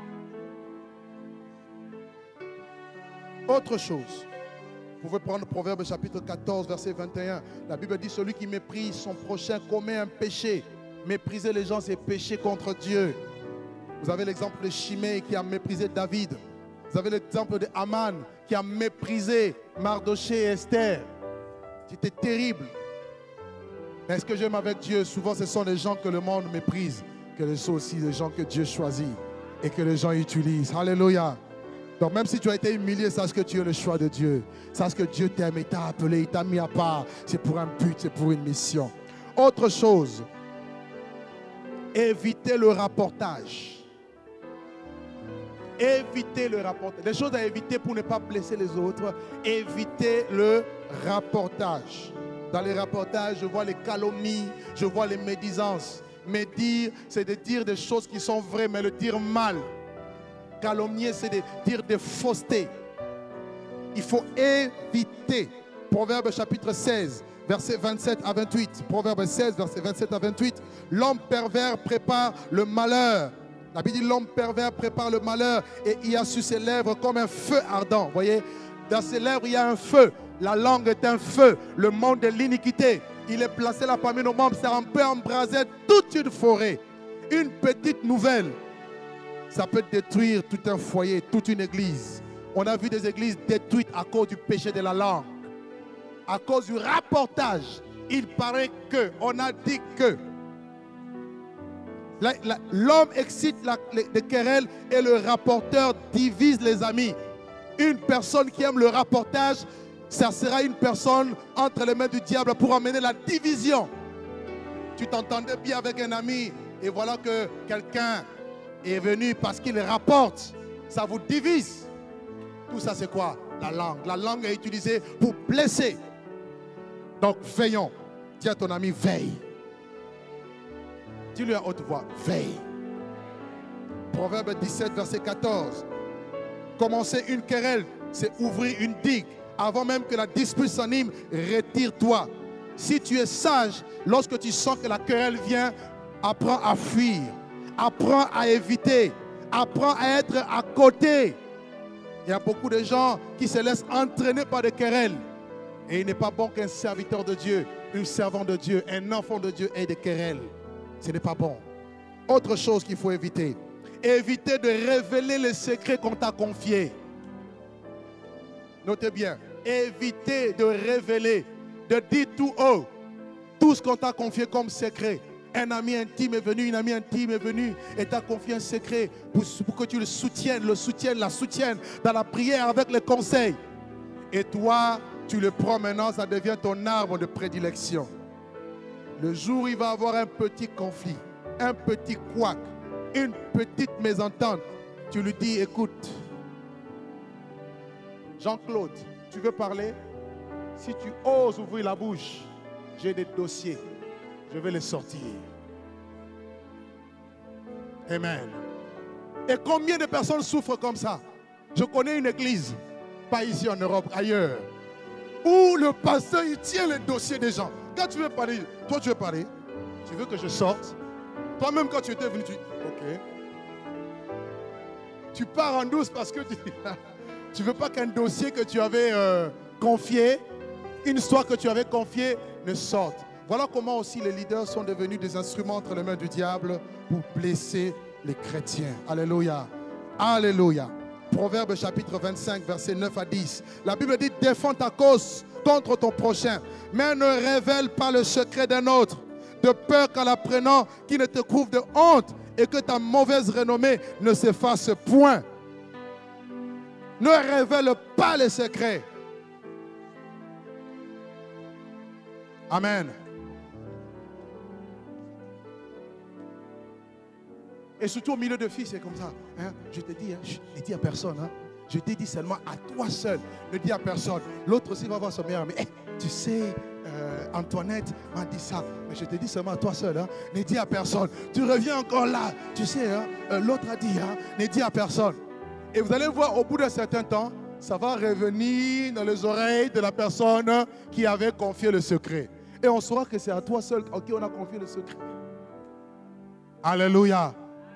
Autre chose. Vous pouvez prendre Proverbe chapitre quatorze, verset vingt et un. La Bible dit, celui qui méprise son prochain commet un péché. Mépriser les gens, c'est pécher contre Dieu. Vous avez l'exemple de Shimei qui a méprisé David. Vous avez l'exemple de Haman qui a méprisé Mardoché et Esther. C'était terrible. Mais ce que j'aime avec Dieu, souvent ce sont les gens que le monde méprise, que ce sont aussi les gens que Dieu choisit et que les gens utilisent. Alléluia. Donc même si tu as été humilié, sache que tu es le choix de Dieu. Sache que Dieu t'aime, il t'a appelé, il t'a mis à part. C'est pour un but, c'est pour une mission. Autre chose, éviter le rapportage. Éviter le rapportage. Les choses à éviter pour ne pas blesser les autres. Éviter le rapportage. Dans les rapportages, je vois les calomnies, je vois les médisances. Médire, c'est de dire des choses qui sont vraies, mais le dire mal. Calomnier, c'est de dire des faussetés. Il faut éviter. Proverbe chapitre seize, versets vingt-sept à vingt-huit. Proverbe seize, versets vingt-sept à vingt-huit. L'homme pervers prépare le malheur. La Bible dit l'homme pervers prépare le malheur et il y a sur ses lèvres comme un feu ardent. Vous voyez, dans ses lèvres, il y a un feu. La langue est un feu. Le monde de l'iniquité. Il est placé là parmi nos membres. Ça peut embraser toute une forêt. Une petite nouvelle. Ça peut détruire tout un foyer, toute une église. On a vu des églises détruites à cause du péché de la langue. À cause du rapportage. Il paraît que, on a dit que. L'homme excite la, les, les querelles et le rapporteur divise les amis. Une personne qui aime le rapportage, ça sera une personne entre les mains du diable pour amener la division. Tu t'entendais bien avec un ami et voilà que quelqu'un est venu parce qu'il rapporte. Ça vous divise. Tout ça c'est quoi? La langue. La langue est utilisée pour blesser. Donc veillons. Dis à ton ami, veille. Dis-lui à haute voix, veille. Proverbe dix-sept, verset quatorze. Commencer une querelle, c'est ouvrir une digue. Avant même que la dispute s'anime, retire-toi. Si tu es sage, lorsque tu sens que la querelle vient, apprends à fuir. Apprends à éviter. Apprends à être à côté. Il y a beaucoup de gens qui se laissent entraîner par des querelles. Et il n'est pas bon qu'un serviteur de Dieu, une servante de Dieu, un enfant de Dieu ait des querelles. Ce n'est pas bon. Autre chose qu'il faut éviter. Éviter de révéler les secrets qu'on t'a confiés. Notez bien. Éviter de révéler, de dire tout haut, tout ce qu'on t'a confié comme secret. Un ami intime est venu, une amie intime est venue et t'a confié un secret pour, pour que tu le soutiennes, le soutiennes, la soutiennes dans la prière avec les conseils. Et toi, tu le prends maintenant, ça devient ton arbre de prédilection. Le jour où il va avoir un petit conflit, un petit couac, une petite mésentente, tu lui dis, écoute, Jean-Claude, tu veux parler? Si tu oses ouvrir la bouche, j'ai des dossiers, je vais les sortir. Amen. Et combien de personnes souffrent comme ça? Je connais une église, pas ici en Europe, ailleurs, où le pasteur, il tient les dossiers des gens. Quand tu veux parler, toi tu veux parler, tu veux que je sorte. Toi-même quand tu étais venu, tu dis, ok. Tu pars en douce parce que tu ne veux pas qu'un dossier que tu avais euh, confié, une histoire que tu avais confiée, ne sorte. Voilà comment aussi les leaders sont devenus des instruments entre les mains du diable pour blesser les chrétiens. Alléluia. Alléluia. Proverbe chapitre vingt-cinq, versets neuf à dix. La Bible dit, défends ta cause contre ton prochain, mais ne révèle pas le secret d'un autre, de peur qu'en l'apprenant, qu'il ne te couvre de honte et que ta mauvaise renommée ne s'efface point. Ne révèle pas les secrets. Amen. Et surtout au milieu de filles, c'est comme ça. Hein? Je te dis, hein, je ne dis à personne. Hein? Je te dis seulement à toi seul. Ne dis à personne. L'autre aussi va voir son meilleur. Mais hey, tu sais, euh, Antoinette m'a dit ça. Mais je te dis seulement à toi seul. Hein? Ne dis à personne. Tu reviens encore là. Tu sais, hein, euh, l'autre a dit. Hein? Ne dis à personne. Et vous allez voir, au bout d'un certain temps, ça va revenir dans les oreilles de la personne qui avait confié le secret. Et on saura que c'est à toi seul à qui on a confié le secret. Alléluia.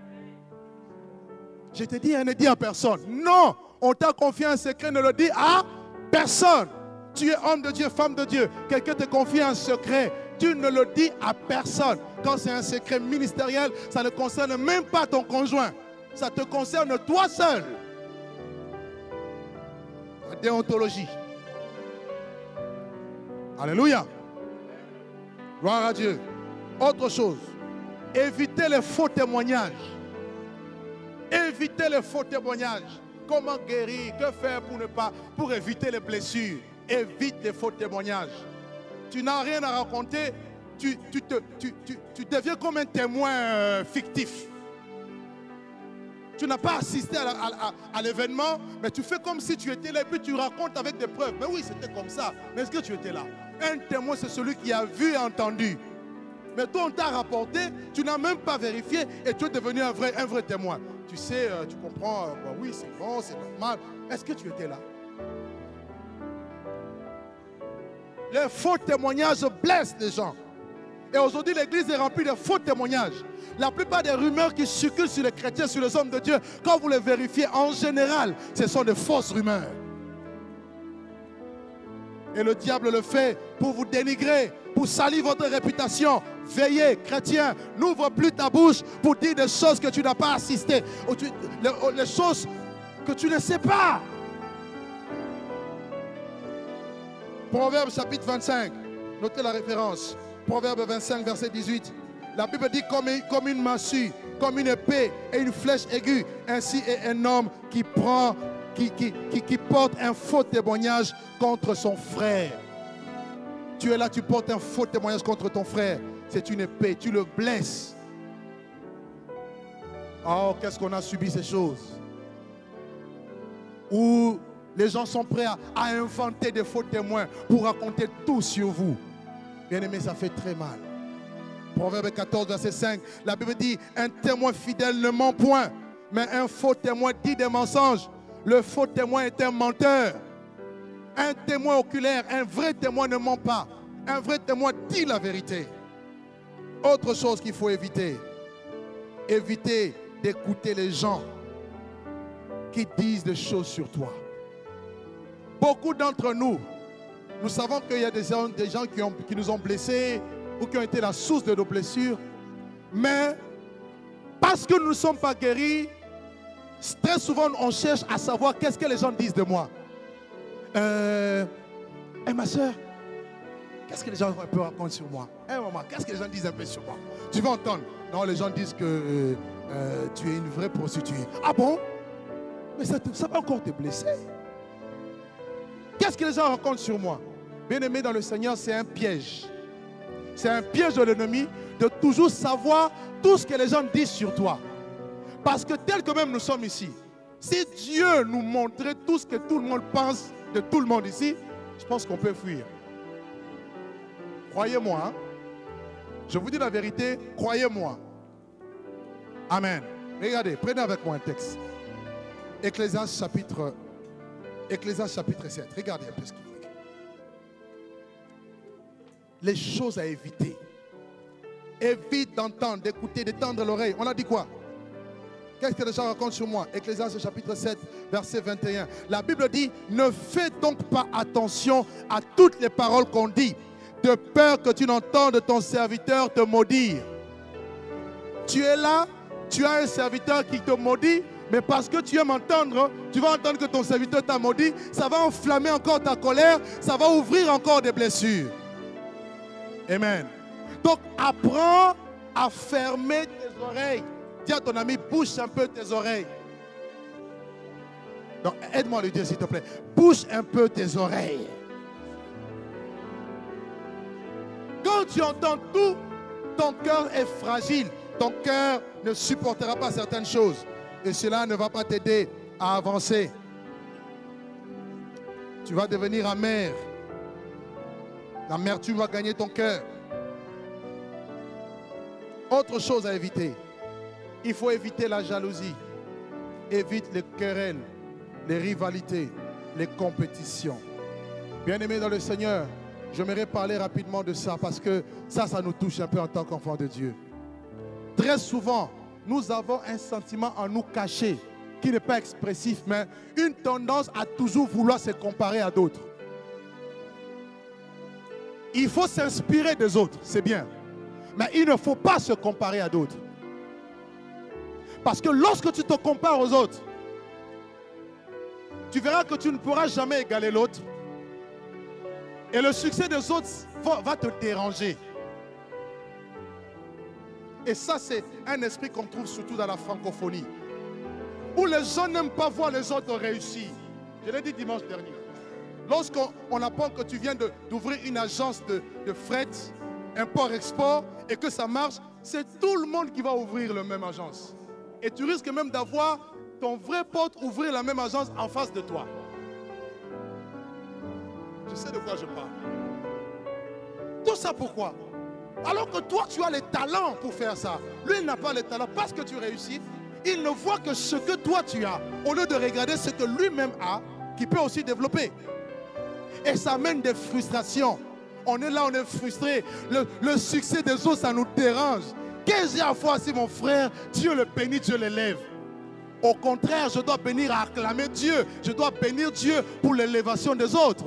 Je te dis, hein, ne dis à personne. Non, on t'a confié un secret, ne le dis à personne. Tu es homme de Dieu, femme de Dieu. Quelqu'un te confie un secret, tu ne le dis à personne. Quand c'est un secret ministériel, ça ne concerne même pas ton conjoint. Ça te concerne toi seul. La déontologie. Alléluia. Gloire à Dieu. Autre chose. Évitez les faux témoignages. Évitez les faux témoignages. Comment guérir? Que faire pour ne pas, pour éviter les blessures? Évite les faux témoignages. Tu n'as rien à raconter. Tu, tu, te, tu, tu, tu deviens comme un témoin euh, fictif. Tu n'as pas assisté à, à, à, à l'événement, mais tu fais comme si tu étais là et puis tu racontes avec des preuves. Mais oui, c'était comme ça. Mais est-ce que tu étais là? Un témoin, c'est celui qui a vu et entendu. Mais toi, on t'a rapporté, tu n'as même pas vérifié et tu es devenu un vrai, un vrai témoin. Tu sais, euh, tu comprends, euh, bah oui, c'est bon, c'est normal. Est-ce que tu étais là? Les faux témoignages blessent les gens. Et aujourd'hui, l'église est remplie de faux témoignages. La plupart des rumeurs qui circulent sur les chrétiens, sur les hommes de Dieu, quand vous les vérifiez, en général, ce sont de fausses rumeurs. Et le diable le fait pour vous dénigrer, pour salir votre réputation. Veillez, chrétien, n'ouvre plus ta bouche pour dire des choses que tu n'as pas assistées, ou tu, les, les choses que tu ne sais pas. Proverbe chapitre vingt-cinq, notez la référence. Proverbe vingt-cinq, verset dix-huit. La Bible dit comme, comme une massue, comme une épée et une flèche aiguë. Ainsi est un homme qui prend, qui, qui, qui, qui porte un faux témoignage contre son frère. Tu es là, tu portes un faux témoignage contre ton frère. C'est une épée, tu le blesses. Oh, qu'est-ce qu'on a subi ces choses. Où les gens sont prêts à, à inventer des faux témoins pour raconter tout sur vous. Bien-aimé, ça fait très mal. Proverbe quatorze, verset cinq. La Bible dit, un témoin fidèle ne ment point, mais un faux témoin dit des mensonges. Le faux témoin est un menteur. Un témoin oculaire, un vrai témoin ne ment pas. Un vrai témoin dit la vérité. Autre chose qu'il faut éviter. Éviter d'écouter les gens qui disent des choses sur toi. Beaucoup d'entre nous, nous savons qu'il y a des gens, des gens qui, ont, qui nous ont blessés ou qui ont été la source de nos blessures. Mais parce que nous ne sommes pas guéris, très souvent on cherche à savoir qu'est-ce que les gens disent de moi. Euh, hey, ma soeur, qu'est-ce que les gens un peu racontent sur moi? Hey, maman, qu'est-ce que les gens disent un peu sur moi? Tu vas entendre. Non, les gens disent que euh, euh, tu es une vraie prostituée. Ah bon? Mais ça, ça va encore te blesser. Qu'est-ce que les gens racontent sur moi? Bien-aimé dans le Seigneur, c'est un piège. C'est un piège de l'ennemi de toujours savoir tout ce que les gens disent sur toi. Parce que tel que même nous sommes ici, si Dieu nous montrait tout ce que tout le monde pense de tout le monde ici, je pense qu'on peut fuir. Croyez-moi. Hein? Je vous dis la vérité, croyez-moi. Amen. Regardez, prenez avec moi un texte. Ecclésiaste chapitre, Ecclésiaste chapitre sept. Regardez un peu ce qu'il dit. Les choses à éviter. Évite d'entendre, d'écouter, de tendre l'oreille. On a dit quoi? Qu'est-ce que les gens racontent sur moi? Ecclésiaste chapitre sept, verset vingt et un. La Bible dit, ne fais donc pas attention à toutes les paroles qu'on dit, de peur que tu n'entendes ton serviteur te maudire. Tu es là, tu as un serviteur qui te maudit, mais parce que tu aimes entendre, tu vas entendre que ton serviteur t'a maudit, ça va enflammer encore ta colère, ça va ouvrir encore des blessures. Amen. Donc apprends à fermer tes oreilles. Dis à ton ami, bouche un peu tes oreilles. Donc aide-moi à lui dire s'il te plaît. Bouche un peu tes oreilles. Quand tu entends tout, ton cœur est fragile. Ton cœur ne supportera pas certaines choses. Et cela ne va pas t'aider à avancer. Tu vas devenir amer. L'amertume va gagner ton cœur. Autre chose à éviter. Il faut éviter la jalousie. Évite les querelles, les rivalités, les compétitions. Bien-aimés dans le Seigneur, j'aimerais parler rapidement de ça parce que ça, ça nous touche un peu en tant qu'enfants de Dieu. Très souvent, nous avons un sentiment en nous caché qui n'est pas expressif, mais une tendance à toujours vouloir se comparer à d'autres. Il faut s'inspirer des autres, c'est bien. Mais il ne faut pas se comparer à d'autres. Parce que lorsque tu te compares aux autres, tu verras que tu ne pourras jamais égaler l'autre. Et le succès des autres va, va te déranger. Et ça, c'est un esprit qu'on trouve surtout dans la francophonie, où les gens n'aiment pas voir les autres réussir. Je l'ai dit dimanche dernier. Lorsqu'on on apprend que tu viens d'ouvrir une agence de, de fret, import-export, et que ça marche, c'est tout le monde qui va ouvrir la même agence. Et tu risques même d'avoir ton vrai pote ouvrir la même agence en face de toi. Je sais de quoi je parle. Tout ça pourquoi? Alors que toi, tu as les talents pour faire ça. Lui, il n'a pas les talents. Parce que tu réussis, il ne voit que ce que toi, tu as, au lieu de regarder ce que lui-même a, qui peut aussi développer. Et ça amène des frustrations. On est là, on est frustré. Le, le succès des autres, ça nous dérange. Qu'est-ce que j'ai à voir si mon frère, Dieu le bénit, Dieu l'élève? Au contraire, je dois bénir à acclamer Dieu. Je dois bénir Dieu pour l'élévation des autres.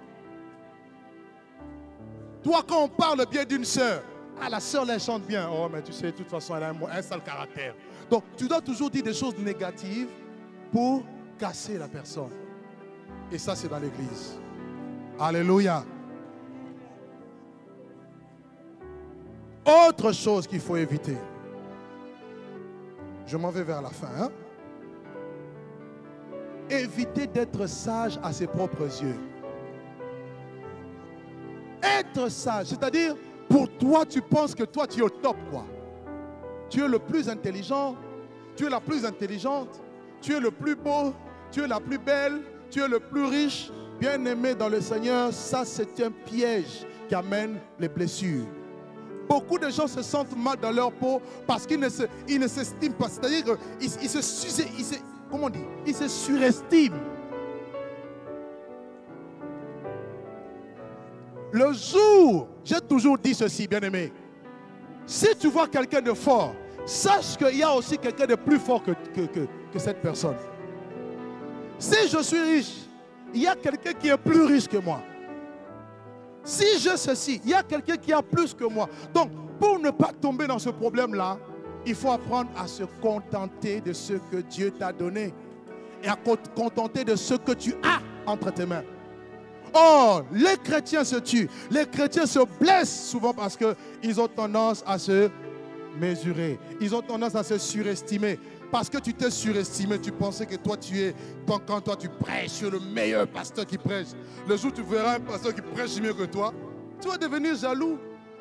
Toi, quand on parle bien d'une sœur, ah, la sœur, elle chante bien. Oh, mais tu sais, de toute façon, elle a un, un sale caractère. Donc, tu dois toujours dire des choses négatives pour casser la personne. Et ça, c'est dans l'église. Alléluia. Autre chose qu'il faut éviter. Je m'en vais vers la fin. Hein? Éviter d'être sage à ses propres yeux. Être sage, c'est-à-dire, pour toi, tu penses que toi, tu es au top, quoi. Tu es le plus intelligent, tu es la plus intelligente, tu es le plus beau, tu es la plus belle, tu es le plus riche. Bien-aimé dans le Seigneur, ça, c'est un piège qui amène les blessures. Beaucoup de gens se sentent mal dans leur peau parce qu'ils ne se, ils ne s'estiment pas. C'est-à-dire qu'ils ils se, ils se, comment on dit, ils se surestiment. Le jour, j'ai toujours dit ceci, bien-aimé. Si tu vois quelqu'un de fort, sache qu'il y a aussi quelqu'un de plus fort que, que, que, que cette personne. Si je suis riche, il y a quelqu'un qui est plus riche que moi. Si j'ai ceci, il y a quelqu'un qui a plus que moi. Donc, pour ne pas tomber dans ce problème-là, il faut apprendre à se contenter de ce que Dieu t'a donné et à te contenter de ce que tu as entre tes mains. Or, les chrétiens se tuent. Les chrétiens se blessent souvent parce qu'ils ont tendance à se mesurer. Ils ont tendance à se surestimer. Parce que tu t'es surestimé, tu pensais que toi tu es, quand toi tu prêches, tu es le meilleur pasteur qui prêche. Le jour où tu verras un pasteur qui prêche mieux que toi, tu vas devenir jaloux.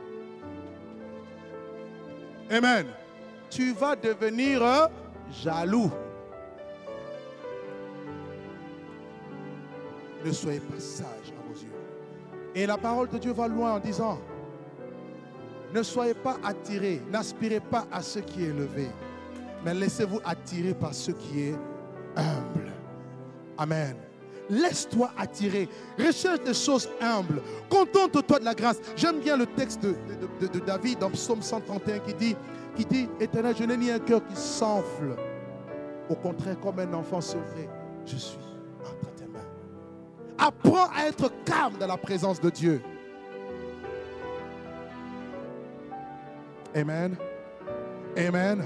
Amen. Tu vas devenir euh, jaloux. Ne soyez pas sages à vos yeux. Et la parole de Dieu va loin en disant, ne soyez pas attirés, n'aspirez pas à ce qui est élevé, mais laissez-vous attirer par ce qui est humble. Amen. Laisse-toi attirer. Recherche des choses humbles. Contente-toi de la grâce. J'aime bien le texte de, de, de, de David dans Psaume cent trente et un qui dit, qui dit, Éternel, je n'ai ni un cœur qui s'enfle. Au contraire, comme un enfant sevré, je suis entre tes mains. Apprends à être calme dans la présence de Dieu. Amen. Amen.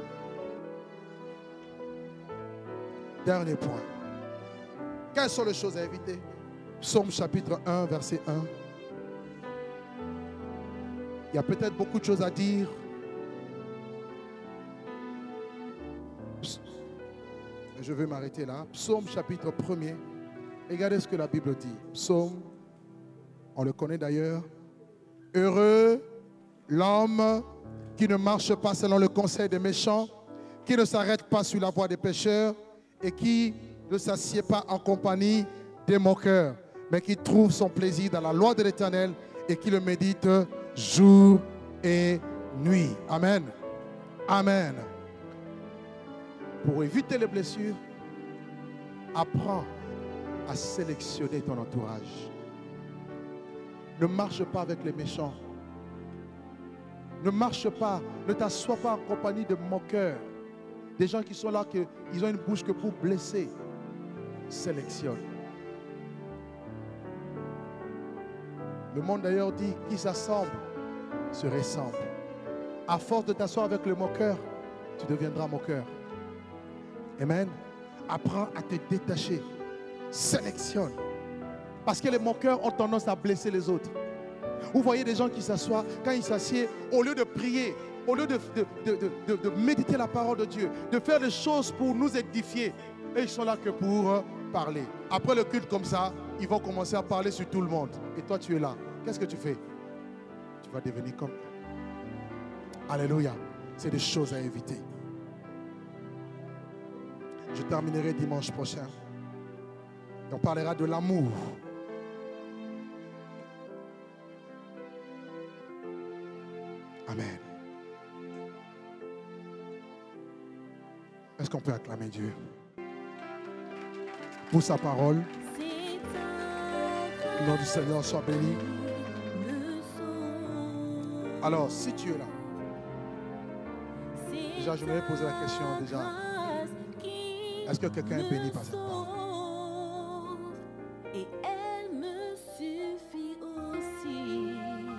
Dernier point. Quelles sont les choses à éviter? Psaume chapitre un, verset un. Il y a peut-être beaucoup de choses à dire. Je vais m'arrêter là. Psaume chapitre premier. Regardez ce que la Bible dit. Psaume, on le connaît d'ailleurs. Heureux l'homme qui ne marche pas selon le conseil des méchants, qui ne s'arrête pas sur la voie des pécheurs, et qui ne s'assied pas en compagnie des moqueurs, mais qui trouve son plaisir dans la loi de l'Éternel et qui le médite jour et nuit. Amen. Amen. Pour éviter les blessures, apprends à sélectionner ton entourage. Ne marche pas avec les méchants. Ne marche pas, ne t'assois pas en compagnie de moqueurs. Des gens qui sont là, que, ils ont une bouche que pour blesser. Sélectionne. Le monde d'ailleurs dit, qui s'assemble se ressemble. À force de t'asseoir avec le moqueur, tu deviendras moqueur. Amen. Apprends à te détacher. Sélectionne. Parce que les moqueurs ont tendance à blesser les autres. Vous voyez des gens qui s'assoient, quand ils s'assiedent, au lieu de prier, au lieu de, de, de, de, de méditer la parole de Dieu, de faire des choses pour nous édifier, et ils sont là que pour parler. Après le culte comme ça, ils vont commencer à parler sur tout le monde. Et toi, tu es là. Qu'est-ce que tu fais? Tu vas devenir comme eux. Alléluia. C'est des choses à éviter. Je terminerai dimanche prochain. Et on parlera de l'amour. Amen. Est-ce qu'on peut acclamer Dieu pour sa parole? Le nom du Seigneur soit béni. Alors, si tu es là, déjà, je voulais poser la question déjà. Est-ce que quelqu'un est béni par cette parole? Et elle me suffit aussi.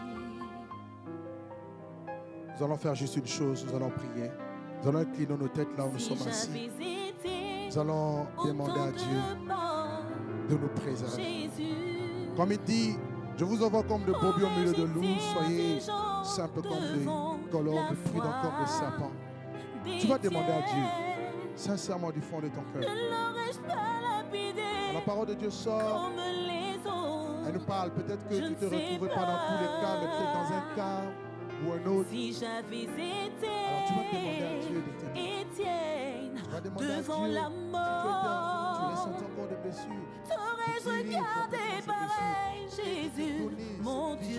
Nous allons faire juste une chose, nous allons prier. Nous allons incliner nos têtes là où nous sommes assis. Nous allons demander à Dieu de nous préserver. Comme il dit, je vous envoie comme de brebis au milieu de loups, soyez simples comme des colombes, prudents comme des serpents. Tu vas demander à Dieu, sincèrement du fond de ton cœur. La parole de Dieu sort, elle nous parle, peut-être que tu ne te retrouverais pas dans tous les cas, mais peut-être dans un cas ou un autre. Alors tu vas demander à Dieu de t'aider. Tu vas demander à Dieu, si tu es dans, tu laisses encore des blessures. T'aurais-je regardé pareil, Jésus, mon Dieu.